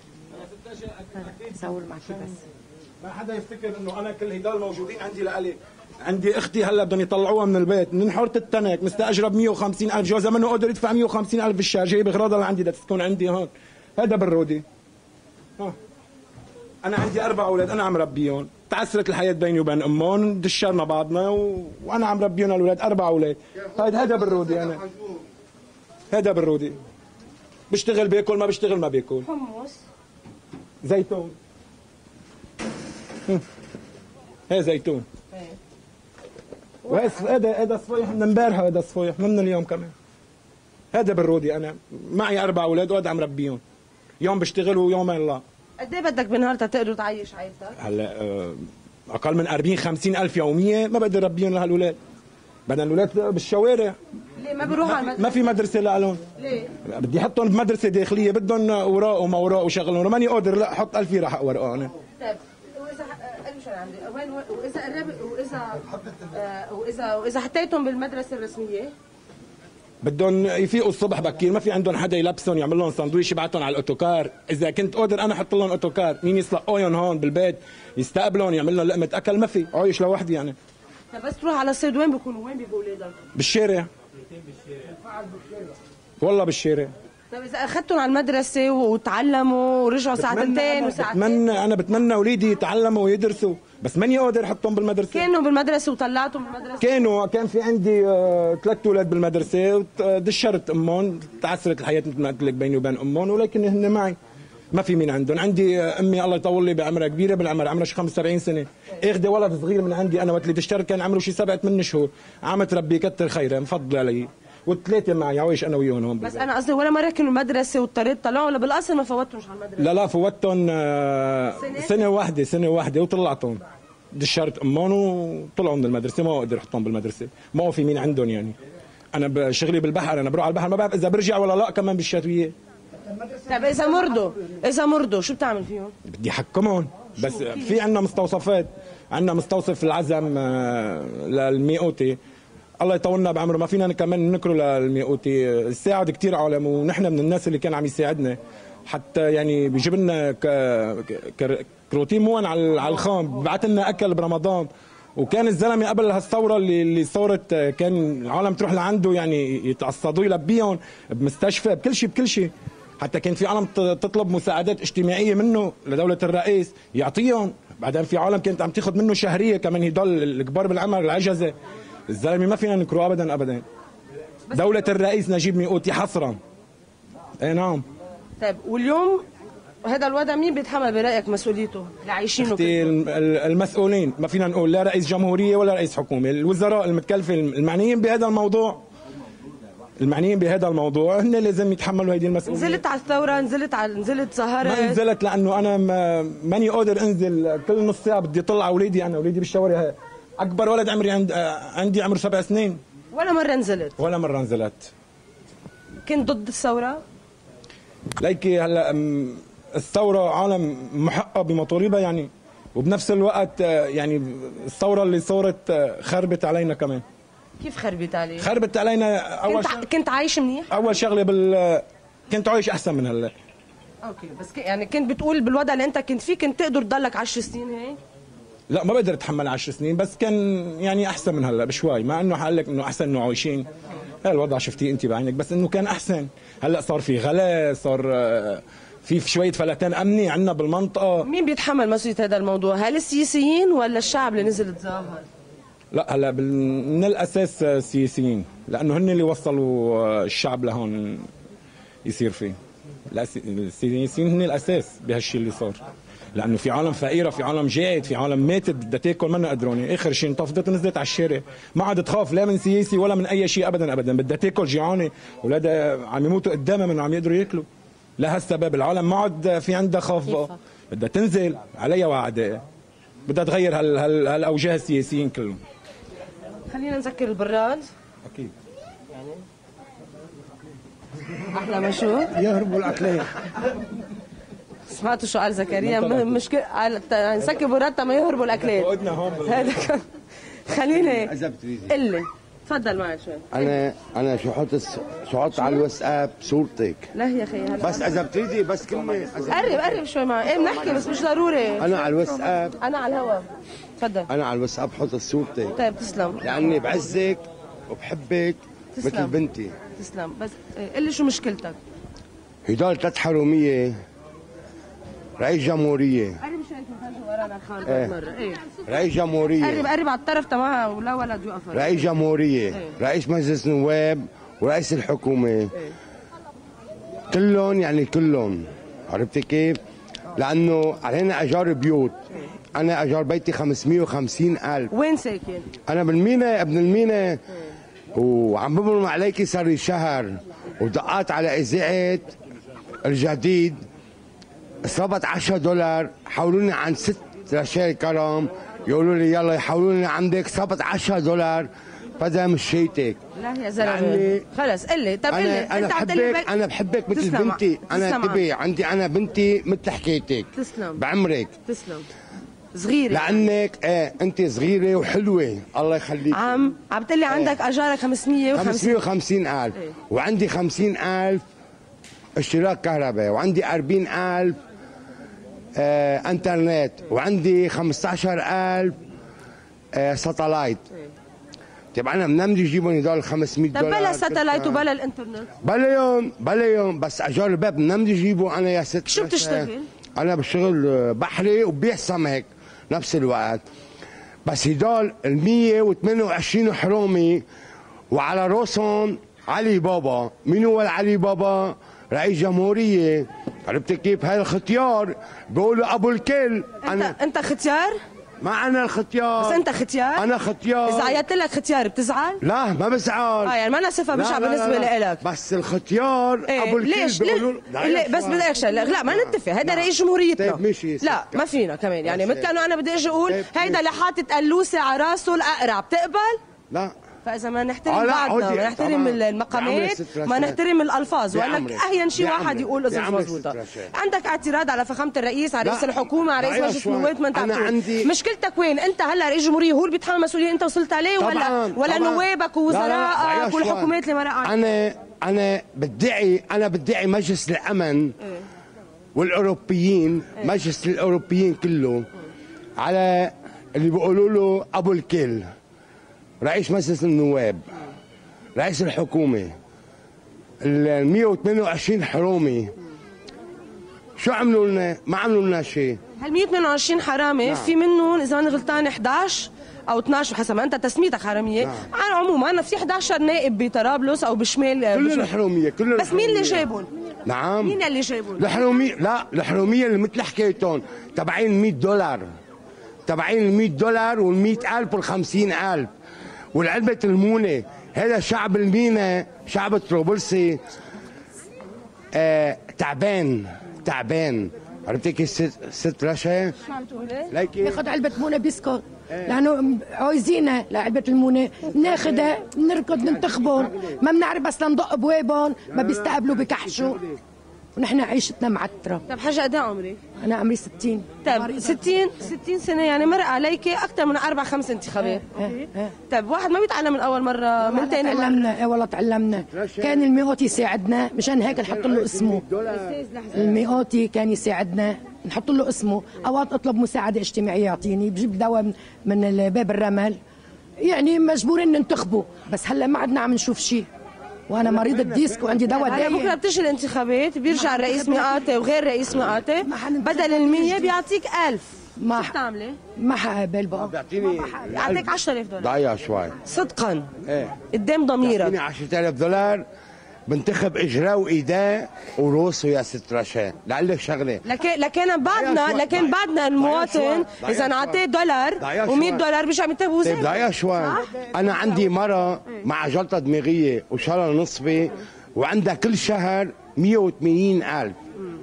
اصور معك بس ما حدا يفتكر انه انا كل هدول موجودين عندي لالي. عندي اختي هلا بدهم يطلعوها من البيت من حوره التنك، مستاجره ب مئة وخمسين ألف، جوزها منه قادر يدفع مئة وخمسين ألف بالشهر، جايب اغراضها لعندي لتسكن عندي هون. هذا بالرودي. ها انا عندي اربع اولاد انا عم ربيهم، تعسرت الحياه بيني وبين امهم، دشرنا بعضنا و... وانا عم ربيهم الاولاد، اربع اولاد. هذا هذا بالرودي انا. هذا بالرودي. بشتغل باكل، ما بشتغل ما باكل. حمص زيتون. هي زيتون. هذا هذا صفيح من امبارح، هذا صفيح من اليوم كمان. هذا بالرودي انا معي اربع اولاد وقاعد عم ربيهم. يوم بشتغل ويومين لا. قد ايه بدك بنهار تقدر تعيش عائلتك؟ هلا اقل من أربعين خمسين ألف يوميه ما بقدر ربيهم لهالولاد. بدنا الاولاد بالشوارع. ليه ما بيروحوا على المدرسه؟ ما في مدرسه لهم. ليه؟ بدي احطهم بمدرسه داخليه، بدهم اوراق وما اوراق وشغلهم، ماني قادر لا احط ألف ليره حق ورقه انا. طيب واذا قالوا شو عندي وين واذا قرب واذا واذا واذا حطيتهم بالمدرسه الرسميه بدهم يفيقوا الصبح بكير، ما في عندهم حدا يلبسهم يعمل لهم ساندويش يبعثهم على الاوتوكار. اذا كنت قادر انا احط لهم اوتوكار، مين يسلقوهم هون بالبيت يستقبلهم يعمل لهم لقمه اكل، ما في، عايش لوحدي يعني. طيب بس تروح على الصيد وين بيكونوا؟ وين بيبقوا اولادك؟ بالشارع. والله بالشارع. طيب اذا اخذتهم على المدرسه وتعلموا ورجعوا ساعتين وساعتين، بتمنى انا بتمنى اولادي يتعلموا ويدرسوا، بس ماني قادر احطهم بالمدرسه. كانوا بالمدرسه وطلعتهم بالمدرسه؟ كانوا كان في عندي آه ثلاث اولاد بالمدرسه ودشرت امهم، تعسرت الحياه مثل ما قلت لك بيني وبين امهم، ولكن هن معي ما في مين عندهم. عندي امي الله يطول لي بعمرها، كبيره بالعمر، عمرها شي خمسة وسبعين سنه، اخذه ولد صغير من عندي انا وقت اللي دشرت كان عمره شي سبعة ثمان شهور، عم تربي كتر خيرها مفضل علي، والثلاثه معي عايش انا وياهم هون. بس انا قصدي ولا مره كانوا المدرسه واضطريت طلعوا ولا بالاصل ما فوتتهمش على المدرسه؟ لا لا فوتهم آه سنة؟, سنه واحده سنه واحده وطلعتهم، دشرت امهم وطلعوا من المدرسه، ما اقدر احطهم بالمدرسه، ما في مين عندهم يعني. انا بشغلي بالبحر، انا بروح على البحر ما بعرف اذا برجع ولا لا كمان بالشتويه. طيب اذا مرضوا اذا مرضوا شو بتعمل فيهم؟ بدي احكمهم، بس في عندنا مستوصفات، عندنا مستوصف العزم آه للميقوتي، الله يطولنا بعمره ما فينا كمان نكره للميقوتي، ساعد كثير عالم ونحن من الناس اللي كان عم يساعدنا، حتى يعني بيجيب لنا كروتين مون على الخام، ببعث لنا اكل برمضان. وكان الزلمه قبل هالثوره اللي اللي صارت كان العالم تروح لعنده يعني يتعصدوا يلبيهم بمستشفى بكل شيء بكل شيء، حتى كان في عالم تطلب مساعدات اجتماعيه منه لدوله الرئيس يعطيهم، بعدين في عالم كانت عم تاخذ منه شهريه كمان، هدول الكبار بالعمر العجزه. الزلمه ما فينا نكره ابدا ابدا. دوله الرئيس نجيب ميقوتي حصرا. اي نعم. طيب واليوم وهذا الوضع مين بيتحمل برايك مسؤوليته اللي عايشينه؟ اختي المسؤولين، ما فينا نقول لا رئيس جمهوريه ولا رئيس حكومه، الوزراء المتكلفه المعنيين بهذا الموضوع المعنيين بهذا الموضوع هن لازم يتحملوا هذه المسؤوليه. نزلت على الثوره، نزلت على نزلت سهرت؟ ما نزلت لانه انا ما ماني قادر انزل كل نص ساعه، بدي اطلع اولادي، انا اولادي بالشوارع. اكبر ولد عمري عند عندي عمره سبع سنين. ولا مره نزلت؟ ولا مره نزلت. كنت ضد الثوره؟ ليكي هلا الثوره عالم محقه بمطالبها يعني، وبنفس الوقت يعني الثوره اللي صارت خربت علينا كمان. كيف خربت عليك؟ خربت علينا اول كنت, كنت عايش منيح؟ اول شغله بال كنت عايش احسن من هلا. اوكي بس ك... يعني كنت بتقول بالوضع اللي انت كنت فيه كنت تقدر تضلك عشر سنين هيك؟ لا ما بقدر اتحمل عشر سنين، بس كان يعني احسن من هلا بشوي، مع انه حقول لك انه احسن انه عايشين. هذا الوضع شفتيه انت بعينك، بس انه كان احسن. هلا صار في غلاء، صار في شويه فلتان امني عندنا بالمنطقه. مين بيتحمل مسؤوليه هذا الموضوع؟ هل السياسيين ولا الشعب اللي نزل تظاهر؟ لا هلا من الاساس السياسيين، لانه هن اللي وصلوا الشعب لهون يصير فيه. السياسيين هن الاساس بهالشيء اللي صار، لانه في عالم فقيره، في عالم جاعت، في عالم ماتت بدها تاكل منا قدرانه، اخر شيء انتفضت ونزلت على الشارع، ما عاد تخاف لا من سياسي ولا من اي شيء ابدا ابدا، بدها تاكل جيعانه، اولادها عم يموتوا قدامها من عم يقدروا ياكلوا. لهالسبب العالم ما عاد في عندها خوف بقى، بدها تنزل عليها واعدائها، بدها تغير هال هال هالاوجاع السياسيين كلهم. خلينا نسكر البراد. اكيد. يعني احلى ما شو؟ يهربوا الاكلات. سمعتوا شو قال زكريا؟ مشكلة نسكر براد ما يهربوا الاكلات. هذا خليني اذا بتريدي قل لي تفضل معي شوي. انا انا شو حط شو حط على الواتساب صورتك. لا يا اخي هلا بس اذا بتريدي بس كلمه. قرب قرب شوي معي. ايه بنحكي بس مش ضروري. انا على الواتساب. انا على الهواء. تفضل. انا على الواتساب حط صورتك. طيب تسلم. لاني بعزك وبحبك مثل بنتي. تسلم. بس قل لي شو مشكلتك؟ هدول ثلاث حراميه رئيس جمهوريه. قرب شوي انت مخرج ورانا خالد ايه. مره. ايه رئيس جمهوريه. قرب قرب على الطرف تبعها ولا ولد يوقف. رئيس جمهوريه. ايه. رئيس مجلس النواب ورئيس الحكومه. ايه. كلهم يعني كلهم، عرفتي كيف؟ لانه علينا اجار بيوت. ايه. انا اجار بيتي خمسمية وخمسين ألف. وين ساكن؟ انا بالمينا ابن المينا. ايه. وعم ببرم عليكي صار لي شهر ودقات على اذاعه الجديد صابت عشرة دولار، حولوني عن ست رشايل كرم يقولوا لي يلا يحولوني عندك صابت عشرة دولار، فده مش شيتك. لا يا زلمه خلص قل لي. طب قل لي انت عم تقول لي انا بحبك مثل بنتي. انا تبي عندي انا بنتي مثل حكايتك. تسلم بعمرك. تسلم صغيره لانك ايه انت صغيره وحلوه الله يخليك. عم عم تقول لي عندك اجارك خمسمية وخمسين خمسمية وخمسين ألف. ايه. وعندي خمسين ألف اشتراك كهرباء، وعندي أربعين ألف آه انترنت، وعندي خمسة عشر ألف آه ساتلايت. طيب انا منين بدي اجيبهم هدول خمسمية دولار؟ طب بلا ساتلايت وبلا الانترنت. بلاهم بلاهم بس اجار الباب منين بدي اجيبه انا يا ست؟ شو بتشتغل؟ انا بشتغل بحري وببيع سمك نفس الوقت. بس هدول ال مية وثمانية وعشرين حرامي وعلى راسهم علي بابا. مين هو علي بابا؟ رئيس جمهوريه. عرفت كيف؟ هاي الختيار بيقولوا ابو الكل. انت أنا انت ختيار؟ ما انا الختيار. بس انت ختيار؟ انا ختيار. اذا عيطت لك ختيار بتزعل؟ لا ما بزعل. اه يعني ما انا صفه بشعه بالنسبه لإلك. بس الختيار ايه؟ ابو الكل. ليش؟ بيقولوا ليه؟ بس بدي لك شغله. لا ما نتفق، هذا رئيس جمهوريتنا. طيب ماشي. لا ما فينا كمان يعني مثل كانه انا بدي اجي اقول هيدا اللي حاطط قلوسه على راسه الاقرع بتقبل؟ لا. فاذا ما نحترم آه بعضنا، ما نحترم المقامات، ما نحترم الالفاظ، وقال اهين شيء واحد يقول اذا مش مضبوطه. عندك اعتراض على فخامه الرئيس، على رئيس الحكومه، على رئيس مجلس النواب، ما انت أنا عندي مشكلتك وين؟ انت هلا رئيس جمهوريه هو اللي بيتحمل مسؤوليه انت وصلت عليه ولا ولا نوابك ووزرائك والحكومات اللي مرقوا عليك؟ انا انا بدعي انا بدعي مجلس الامن والاوروبيين، مجلس الاوروبيين كله على اللي بيقولوا له ابو الكل، رئيس مجلس النواب، رئيس الحكومة، ال مية وثمانية وعشرين حرامي. شو عملوا لنا؟ ما عملوا لنا شيء. هال مية وثمانية وعشرين حرامي نعم. في منهم إذا أنا غلطان إحدى عشر او اثنعش حسب ما انت تسميتك حراميه. نعم. على العموم انا في احد عشر نائب بطرابلس او بشمال كلهم حراميه كلهم. بس مين اللي جابهم؟ نعم مين اللي جابهم؟ الحراميه لا الحراميه اللي مثل حكيتهم تبعين مية دولار تبعين ال مية دولار وال مية ألف وال خمسين ألف والعلبه المونه. هذا شعب المينا شعب طرابلسي آه تعبان تعبان. عرفتي كيف ست, ست رشا؟ شو عم تقولي؟ ناخذ علبة مونة بسكوت لأنه عايزينها لعلبة المونة، ناخذها نركض ننتخبهم، ما بنعرف بس لندق بوابهم ما بيستقبلوا بكحشوا ونحن عيشتنا معترة. طب حاجة قد ايه عمرك؟ أنا عمري ستين. طب ستين ستين سنة يعني مرق عليك أكثر من أربع خمس انتخابات. ايه ايه. طب واحد ما بيتعلم من أول مرة من ثاني مرة؟ تعلمنا ايه والله تعلمنا. كان الميقاتي يساعدنا مشان هيك نحط له اسمه. الميقاتي كان يساعدنا نحط له اسمه، أوقات أطلب مساعدة اجتماعية يعطيني، بجيب دواء من باب الرمل، يعني مجبورين ننتخبه، بس هلا ما عدنا عم نشوف شيء. وانا مريضة ديسك وعندي دواء دايم. بكره بتجي الانتخابات بيرجع الرئيس مئاتي وغير رئيس مئاتي بدل المية بيعطيك ألف. ما شو بتعملي؟ ما حقبل بقى. بيعطيني يعطيك عشرة آلاف دولار. ضايع شوي صدقا. ايه قدام ضميرك. بيعطيني عشرة آلاف دولار بنتخب اجراه وايداه وراسه يا ست رشا. لعلك شغله لكن لكن بعدنا لكن بعدنا المواطن اذا انعطيه دولار و100 دولار مش عم ينتبهوا زي ضايع شوي. انا عندي مره مع جلطه دماغيه وشلل نصفي وعندها كل شهر مية وثمانين ألف.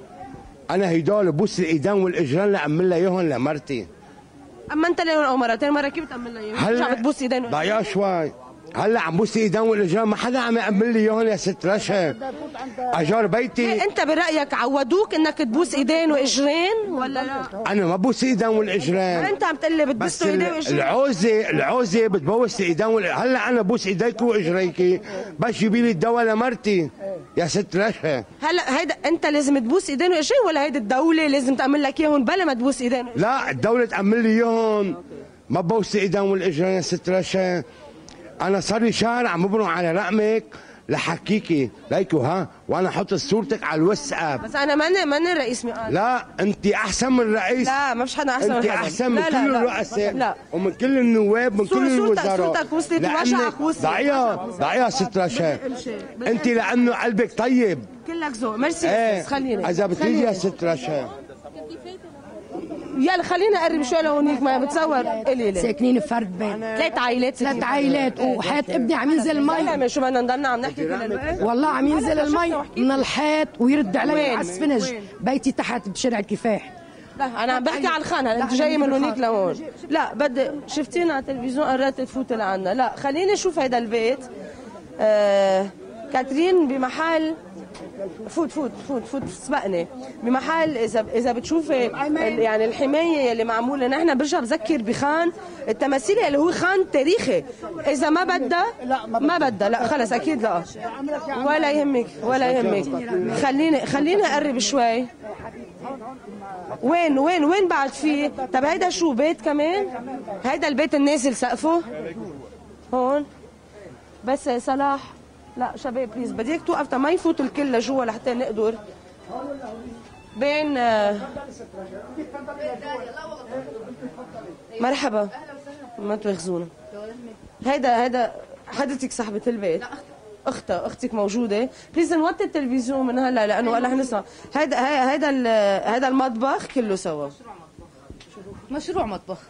انا هيدول بوس الايدين والاجران لاعمل لها اياهم لمرتي. اما انت لهم او مرتين مره كيف بتعمل لها اياهم؟ هلا عم تبوس ايدين ضايع شوي. هلا عم بوس ايدين والاجران ما حدا عم يعمل لي اياهم يا ست رشا. اجار بيتي. انت برايك عودوك انك تبوس ايدين واجرين ولا لا؟ انا ما ببوس ايدين والاجران. انت عم تقول لي بتبوسوا ايدين واجرين. العوزه العوزه بتبوس ايدين وال... هلا انا بوس ايديك واجريكي بس جيبي لي الدواء لمرتي يا ست رشا. هلا هيدا انت لازم تبوس ايدين واجرين ولا هيدي الدوله لازم تعمل لك اياهم بلا ما تبوس ايدين واجرين؟ لا الدوله تعمل لي اياهم. ما ببوس ايدين والاجران يا ست رشا. انا صار لي شهر عم ببرم على رقمك لحكيكي ليكو ها وانا احط صورتك على الواتساب. بس انا ماني ماني رئيس مئات. لا انت احسن من الرئيس. لا ما فيش حدا احسن من انت حدا. احسن من لا كل لا لا. الرؤساء لا. ومن كل النواب من كل الوزراء. صورتك وصلت وجعك وصلت. ضعيها ضعيها ست رشا. انت لانه قلبك طيب كلك ذوق. ميرسي ايه. خليني اذا بتريدي يا ست رشا يلا خليني اقرب شوي لهونيك ما بتصور الي لي ساكنين بفرد بيت ثلاث عائلات ثلاث عائلات وحياة ابني عم ينزل المي. شو بدنا نضلنا عم نحكي كل الوقت؟ والله عم ينزل المي من الحيط ويرد علي على السفنج. بيتي تحت بشارع الكفاح. لا انا عم بحكي على الخان. هلا انت جاي من هونيك لهون. لا بدي شفتينا على التلفزيون قررت تفوتي لعنا. لا خليني اشوف هيدا البيت. آه كاترين بمحل فوت فوت فوت فوت سبقني بمحل. اذا اذا بتشوفي يعني الحمايه اللي معموله نحن برجع بذكر بخان التماثيل اللي هو خان تاريخي. اذا ما بدها ما بدها لا خلص اكيد لا ولا يهمك ولا يهمك. خليني خليني اقرب شوي. وين وين وين بعد فيه؟ طب هيدا شو بيت كمان؟ هيدا البيت النازل سقفه هون. بس يا صلاح لا شباب بليز بدي اياك توقف ما يفوتوا الكل لجوا لحتى نقدر بين. مرحبا ما تواخذونا. هيدا هيدا حضرتك صاحبة البيت؟ اختها اختك موجودة. بليز نوطي التلفزيون من هلا لانه ولا حنسمع. هيدا هيدا هيدا المطبخ كله سوا. مشروع مطبخ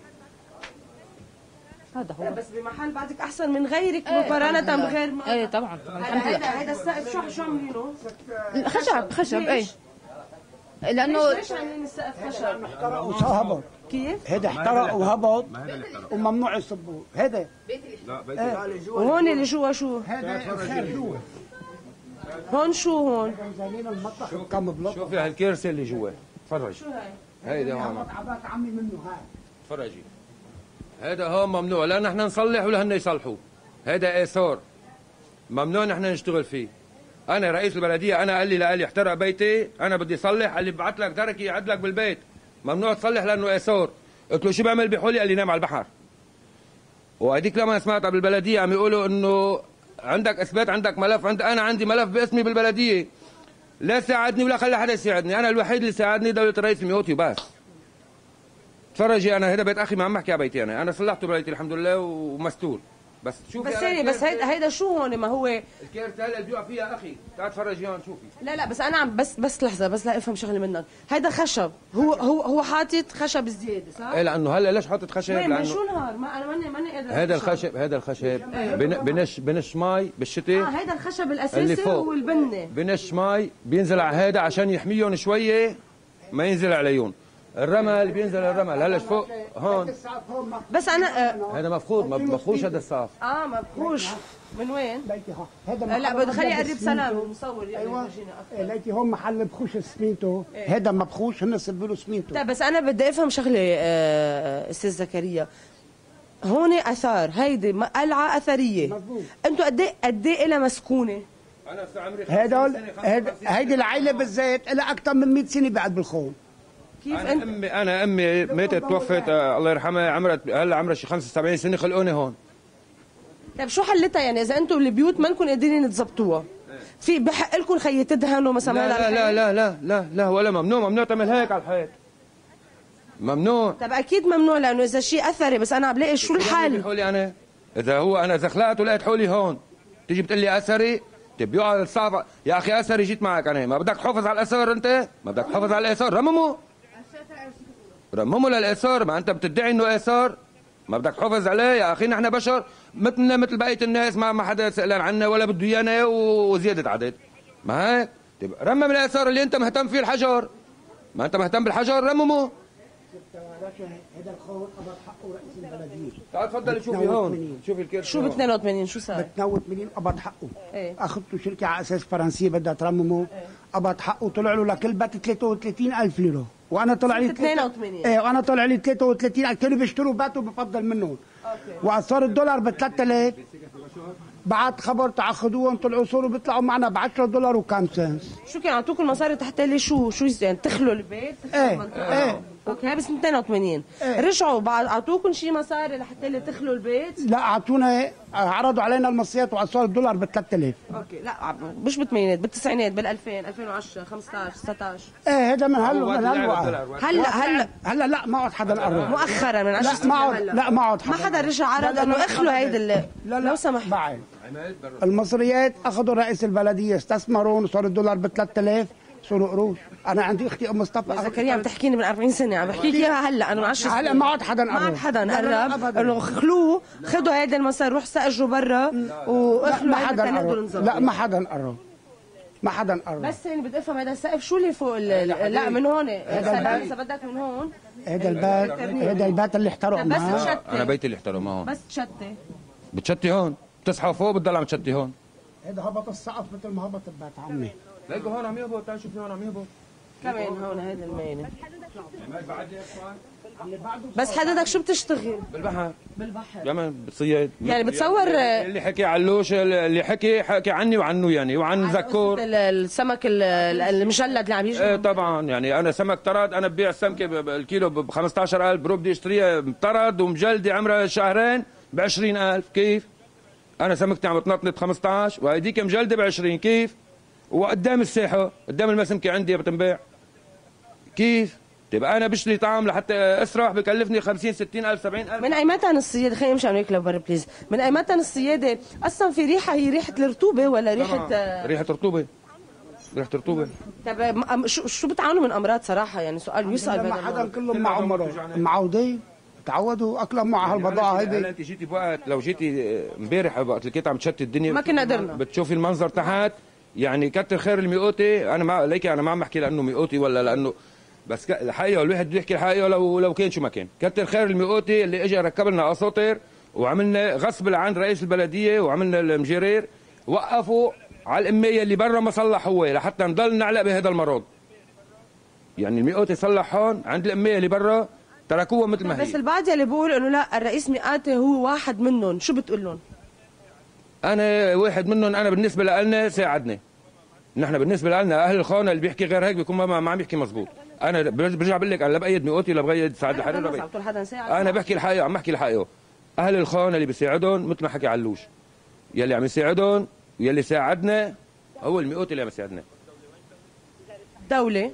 هذا هو. بس بمحل بعدك احسن من غيرك مقارنة بغير. ايه طبعا طبعا الحمد لله. هيدا السقف شو شو عاملينه؟ خشب خشب ايه لانه ليش عاملين السقف خشب؟ احترق وهبط. كيف؟ هيدا احترق وهبط وممنوع يصبوه. هيدا لا بيت ايه. وهون اللي جوا شو؟ هذا الخير جوا. هون شو هون؟ شو كم بلوك. شوفي هالكرسي اللي جوا تفرجي. شو هاي؟ هيدا هون عباك عمي منه هاي. تفرجي. هيدا هون ممنوع لا نحن نصلح ولا هن يصلحوا. هيدا اثار ممنوع نحن نشتغل فيه. انا رئيس البلديه انا قال لي قال لي احترق بيتي انا بدي اصلح. قال لي ببعث لك تركي يعد لك بالبيت. ممنوع تصلح لانه اثار. قلت له شو بعمل بحولي؟ قال لي نام على البحر. وهديك لما سمعت بالبلديه عم يقولوا انه عندك اثبات عندك ملف. عند انا عندي ملف باسمي بالبلديه. لا ساعدني ولا خلي حدا يساعدني. انا الوحيد اللي ساعدني دوله الرئيس الميوتي بس. تفرجي انا هيدا بيت اخي ما عم بحكي على بيتي انا انا صلحته بيتي الحمد لله ومستور. بس شوفي بس هي بس هيدا هيدا شو هون ما هو الكيرت هلا اللي بيوقع فيها اخي، تعال تفرجي هون شوفي. لا لا بس انا عم بس بس لحظه بس لا افهم شغله منك، هيدا خشب هو هو هو حاطط خشب زياده صح؟ ايه لانه هلا ليش حاطط خشب؟ وين لانه شو نهار ما انا ماني ماني قادره هذا الخشب هذا الخشب بن- بنش بنش مي بالشتاء. اه هيدا الخشب اللي الاساسي فوق. هو البنه. بنش مي بينزل على هذا عشان يحميهم شويه ما ينزل عليهم. الرمل بينزل الرمل هلا فوق هون. بس انا آه هذا مفقود ما بفخوش هذا الصاف. اه ما بخوش من وين؟ هذا آه لا بدي خليه قريب سلام المصور يعني ايوه يفرجينا اكثر. إيه، ليكي هون محل بخوش سمينتو، هذا ما بخوش هن سبوا له سمينتو. طيب بس انا بدي افهم شغله آه استاذ زكريا، هون اثار هيدي م- قلعه اثريه مظبوط. انتوا قد ايه قد ايه لها مسكونه؟ انا هسه عمري هدول هيد- هيدي العائله بالذات لها اكثر من مئة سنه بقلب الخوم. كيف انا انت؟ امي انا امي ماتت توفت آه الله يرحمها عمرها هلا عمرها شي خمسة وسبعين سنه خلقوني هون. طيب شو حلتها يعني اذا انتم البيوت ما انكم قادرين تزبطوها؟ في بحق لكم خيي تدهنوا مثلا لا هذا لا الحيط؟ لا لا لا لا لا ولا ممنوع ممنوع تعمل هيك على الحيط. ممنوع. طيب اكيد ممنوع لانه اذا شيء اثري، بس انا عم بلاقي شو الحل؟ حولي انا اذا هو انا اذا خلقت ولقيت حولي هون تيجي بتقول لي اثري طيب بيقعد صعب يا اخي اثري جيت معك انا ما بدك تحافظ على الاثار انت؟ ما بدك تحافظ على الاثار رمموا رمموا للاثار ما انت بتدعي انه اثار ما بدك تحافظ عليه يا اخي نحن بشر مثلنا مثل بقيه الناس ما ما حدا سألان عنا ولا بده ايانا وزياده عدد ما هيك طيب رمم الاثار اللي انت مهتم فيه الحجر ما انت مهتم بالحجر رممه. هذا الخوم قبض حقه رئيس البلديه. تعال تفضلي شوفي هون شوفي الكيرت شو ب اثنين وثمانين شو صار؟ ب اثنين وثمانين قبض حقه. ايه اخذته شركه على اساس فرنسيه بدها ترممه. قبض حقه طلع له لكل بيت ثلاثة وثلاثين ألف ليره وانا طلع لي اثنين وثمانين. ايه وانا طلع لي ثلاثة وثلاثين ألف كانوا بيشتروا بيت وبفضل منهم. وصار الدولار ب ثلاثة آلاف بعت خبر تعال خذوهم طلعوا صاروا بيطلعوا معنا ب عشرة دولار وكم سنس. شو كان يعطوكم المصاري تحت لي شو شو يعني تخلوا البيت؟ ايه ايه اوكي هاي بس اثنين وثمانين. إيه. رجعوا بعد اعطوكم شيء مصاري لحتى لي تخلوا البيت؟ لا اعطونا عرضوا علينا المصريات وصار الدولار ب ثلاثة آلاف. اوكي لا مش بالثمانينات بالتسعينات بال ألفين ألفين وعشرة خمسة عشر ستة عشر. ايه هذا من هلا من هلا هلا هلا هلا لا ما عاد حدا قرب مؤخرا من عشر لا ما عاد لا ما عاد ما حدا رجع عرض انه اخلوا هيدي ال- لا لا لو سمحت بعد المصريات اخذوا رئيس البلديه استثمروا صار الدولار ب ثلاثة آلاف صاروا قروش. انا عندي اختي ام مصطفى زكريا عم تحكيني من أربعين سنه عم بحكيك اياها هلا انا من عشر سنين هلا ما عاد حدا ما عاد قرب حدا لا، لا، لا، قرب أبداً. انه خلوه خذوا هيدا المصاري روح استاجروا برا لا واخلوا ما هيدا حدا تنقدروا قرب نظبط. لا ما حدا قرب ما حدا قرب. بس يعني بدي افهم هذا السقف شو اللي فوق ال- لا من هون هسه بدك من هون هذا البيت هذا البيت اللي احترقوا بس معاه. تشتي انا بيتي اللي احترمه هون بس تشتي بتشتي هون بتصحى فوق بتضل عم تشتي هون. هذا هبط السقف مثل ما هبط البيت عمي. ليكوا هون عم يهبط تعال شوفي هون عم يهبط كمان هون هيدا المينه. بس حضرتك شو بتشتغل؟ بالبحر بالبحر كمان بتصيد يعني بتصور اللي حكي علوش اللي حكي حكي عني وعنه يعني وعن زكور ال- السمك ال- ال- المجلد اللي عم يجي. ايه طبعا يعني انا سمك طرد انا ببيع السمكه ب- ب- الكيلو ب خمسة عشر ألف بروح بدي اشتريها طرد ومجلده عمرها شهرين ب عشرين ألف كيف؟ انا سمكتي عم تنطنط خمسة عشر وهيديك مجلده ب عشرين كيف؟ وقدام الساحه قدام المسمكه عندي بتنباع كيف؟ طيب انا بشتري طعام لحتى اسرح بكلفني خمسين ستين ألف سبعين ألف. من ايمتى عن الصياده خلينا نمشي عم ناكل برا بليز، من ايمتى عن الصياده اصلا في ريحه هي ريحه الرطوبه ولا ريحه طبعاً. ريحه رطوبه ريحه رطوبه. طب م- شو شو بتعانوا من امراض صراحه يعني سؤال يسال ما بهذا حدا الموضوع. كلهم مع عمره معودين تعودوا اكلهم مع هالبضاعه هلا هيدي. انت جيتي بوقت لو جيتي امبارح وقت اللي كنت عم تشتي الدنيا ما كنا قدرنا. بتشوفي المنظر تحت يعني كتر خير الميقوتي انا ما ليكي انا ما عم بحكي لانه ميقوتي ولا لانه بس ك- الحقيقه الواحد بده يحكي الحقيقه لو لو كان شو ما كان كتر خير الميقوتي اللي اجى ركب لنا اساطير وعملنا غصب عن رئيس البلديه وعملنا المجيرير وقفوا على الاميه اللي برا ما صلح هو لحتى نضل نعلق بهذا المرض. يعني الميقوتي صلح هون عند الاميه اللي برا تركوها مثل ما هي. بس البعض اللي بيقول انه لا الرئيس مئاتي هو واحد منهم، شو بتقول لهم؟ انا واحد منهم انا بالنسبه لنا ساعدني. نحن بالنسبه لنا اهل الخونه اللي بيحكي غير هيك بيكون ما, ما عم يحكي مزبوط. انا برجع بقول لك انا لا بايد ميقوتي ولا بغيد سعد الحرير ولا بأيد. انا بحكي الحقيقه عم بحكي الحقيقه. اهل الخونه اللي بيساعدهم مثل ما حكي علوش يلي عم يساعدهم ويلي ساعدنا هو الميقوتي اللي عم يساعدنا. دولة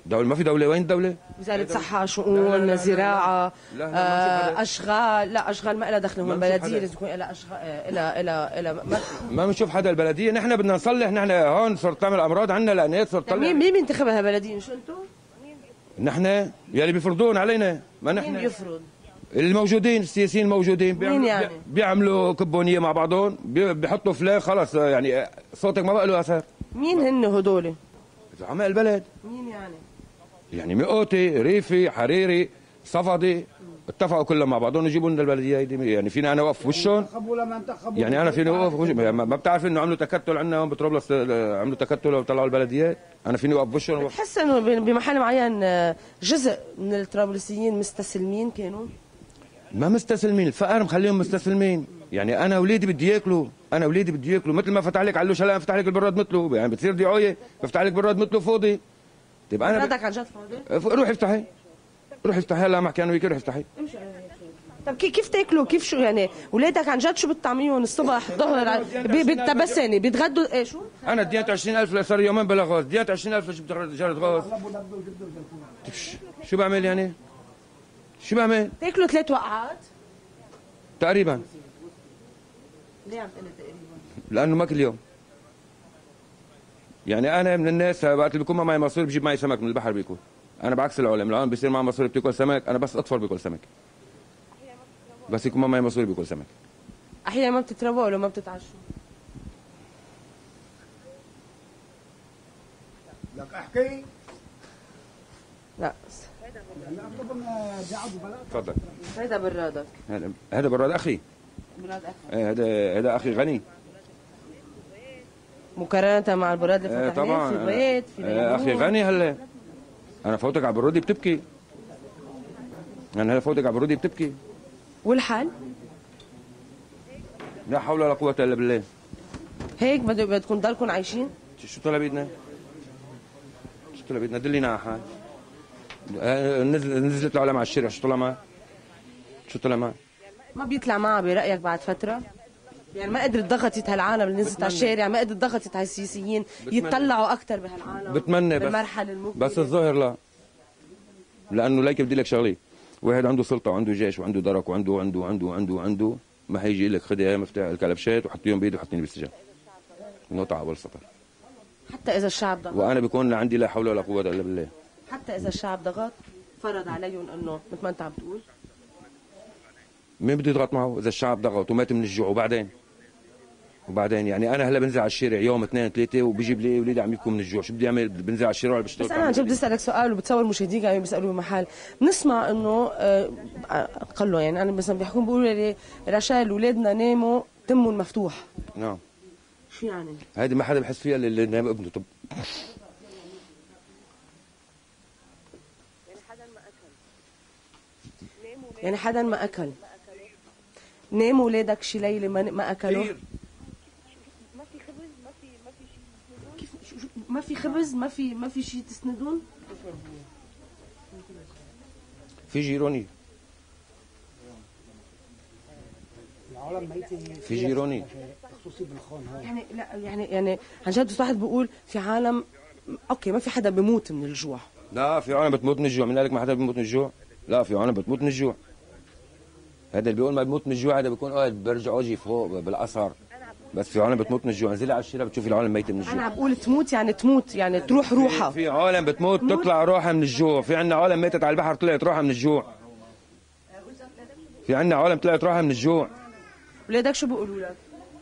دولة ما في دولة، وين الدولة؟ وزارة صحة، شؤون، زراعة، لا لا ما في أشغال، لا أشغال ما لها دخل، هون بلدية لازم يكون لها أشغال، لها لها لها ما ما بنشوف حدا البلدية، نحن بدنا نصلح، نحن هون صرت تعمل أمراض عندنا لأنات صرت تطلع. مين مين بينتخبها بلدية؟ شو أنتم؟ نحن يلي بيفرضون علينا، ما نحن مين بيفرض؟ الموجودين السياسيين الموجودين بيعملوا يعني؟ بيعملوا كبونيه مع بعضهم، بيحطوا فلاغ خلص يعني صوتك ما بقى له اثر. مين هن هدول؟ زعماء البلد. مين يعني؟ يعني مئوتي، ريفي، حريري، صفدي، اتفقوا كلهم مع بعضهم يجيبوا لنا البلديه هيدي، يعني فينا انا اوقف وشهم؟ يعني انا فيني اوقف وشهم؟ ما بتعرف انه عملوا تكتل عندنا هون بطرابلس، عملوا تكتل وطلعوا البلديات، انا فيني اوقف وشهم؟ بتحس انه بمحل معين جزء من الطرابلسيين مستسلمين كانوا؟ ما مستسلمين، الفقر مخليهم مستسلمين، يعني انا اولادي بدي ياكلوا، انا اولادي بدي ياكلوا، مثل ما فتح لك علوش شلال فتح لك البراد مثله، يعني بتصير دعايه بفتح لك براد مثله فاضي. طيب انا برادك عن جد فاضي؟ روحي افتحي، روحي افتحي، هلا عم احكي انا وياك، روحي افتحي. طب كيف تاكلوا؟ كيف شو يعني اولادك عن جد شو بتطعميهم الصبح الظهر بالتبسنه بيتغدوا ايه شو؟ انا اديت عشرين ألف صار يومين بلا غاز، اديت عشرين ألف جبت جرد غاز. شو بعمل يعني؟ شو بعمل؟ تاكلوا ثلاث وقعات؟ تقريبا. ليه عم تقول تقريبا؟ لانه ما كل يوم. يعني انا من الناس وقت اللي بيكون معي مصاري بجيب معي سمك من البحر بيكون. انا بعكس العالم، العالم بيصير معي مصاري بتاكل سمك، انا بس اطفال بياكل سمك. بس يكون معي مصاري بياكل سمك. احيانا ما بتتروقوا ولا ما بتتعشوا؟ لك احكي. لا تفضل. هيدا برادك. هذا هذا براد اخي. براد اخي. ايه هذا هذا اخي غني. مقارنة مع البراد اللي ايه فتحناه في بيت في ايه اخي غني هلا. انا فوتك على برودي بتبكي. انا هلا فوتك على برودي بتبكي. والحال؟ لا حول ولا قوة الا بالله. هيك بدكم تضلكم عايشين؟ شو طلع بيدنا؟ شو طلع بيدنا؟ دلينا على حال. نزلت العلماء على الشارع، شو طلع معها؟ شو طلع معها؟ ما بيطلع معها برأيك بعد فترة؟ يعني ما قدرت ضغطت هالعالم اللي نزلت على الشارع، ما قدرت ضغطت هالسياسيين يتطلعوا أكثر بهالعالم. بتمنى بس بالمرحلة المقبلة. بس الظاهر لا. لأنه ليك بدي لك شغلة، واحد عنده سلطة وعنده جيش وعنده درك وعنده وعنده وعنده وعنده وعنده ما هيجي يقول لك خذي هي مفتاح الكلبشات وحطيهم بيدي وحطيني بالسجن. نقطع أول سطر. حتى إذا الشعب ضغط. وأنا بيكون عندي لا حول ولا قوة إلا بالله. حتى إذا الشعب ضغط فرض عليهم إنه مثل ما أنت عم تقول. مين بده يضغط معه؟ إذا الشعب ضغط ومات من الجوع وبعدين؟ وبعدين يعني انا هلا بنزل على الشارع يوم اثنين ثلاثه وبيجيب لي اولادي عم يبكوا من الجوع، شو بدي اعمل؟ بنزل على الشارع ولا بشتغل؟ بس انا عن جد بدي اسالك سؤال وبتصور المشاهدين قاعدين بيسالوا بمحل، بنسمع انه اقله يعني انا مثلا بيحكون بيقولوا لي رشال اولادنا ناموا تمهم مفتوح. نعم. شو يعني؟ هيدي ما حدا بحس فيها اللي نام ابنه. طب يعني حدا ما اكل. ناموا اولادك شي ليله ما اكلوا؟ ما في خبز، ما في ما في شيء تسندون؟ في جيروني. في جيروني. يعني لا يعني يعني عن جد بس واحد بيقول في عالم اوكي ما في حدا بيموت من الجوع. لا في عالم بتموت من الجوع، من قال لك ما حدا بيموت من الجوع؟ لا في عالم بتموت من الجوع. هذا اللي بيقول ما بيموت من الجوع هذا بيكون قاعد برجع اجي فوق بالقصر. بس في عالم بتموت من الجوع، انزلي على الشارع بتشوفي العالم ميته من الجوع. انا عم بقول تموت يعني تموت يعني تروح روحها. في عالم بتموت تطلع روحها من الجوع، في عندنا عالم ماتت على البحر طلعت روحها من الجوع. في عندنا عالم طلعت روحها من الجوع. ولادك شو بيقولوا لك؟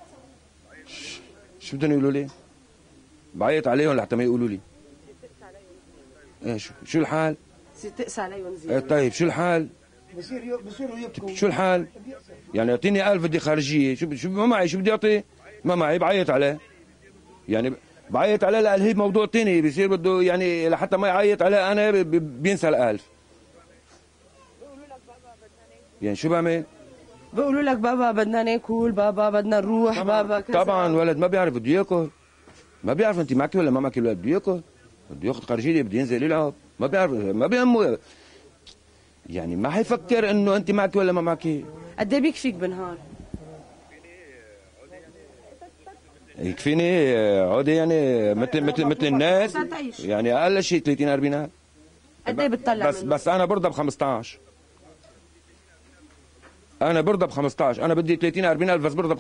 شو بدهم يقولوا لي؟ بعيط عليهم لحتى ما يقولوا لي. ايه شو شو الحال؟ بصير تقسى عليهم زياده. ايه طيب شو الحال؟ بصير بصيروا يبكوا. شو الحال؟ يعني اعطيني ألف بدي خارجيه، شو شو ما معي، شو بدي اعطي؟ ما معي بعيط عليه. يعني بعيط عليه لا هي موضوع ثاني، بصير بده يعني لحتى ما يعيط عليه انا بينسى الألف. يعني شو بعمل؟ بيقولوا لك بابا بدنا ناكل، بابا بدنا نروح، طبعًا بابا كذا. طبعا ولد ما بيعرف بده ياكل. ما بيعرف انت معك ولا ما معك الولد بده ياكل. بده ياخذ خارجيه بده ينزل يلعب، ما بيعرف ما بيهمه. يعني ما حيفكر انه انت معك ولا ما معك. قد ايه بيكفيك بالنهار؟ يكفيني عودة يعني مثل مثل مثل الناس يعني اقل شيء ثلاثين أربعين. قد ايه بتطلع بس منه؟ بس انا برضى ب خمسطعش. انا برضى ب خمسطعش، انا بدي ثلاثين أربعين الف بس برضى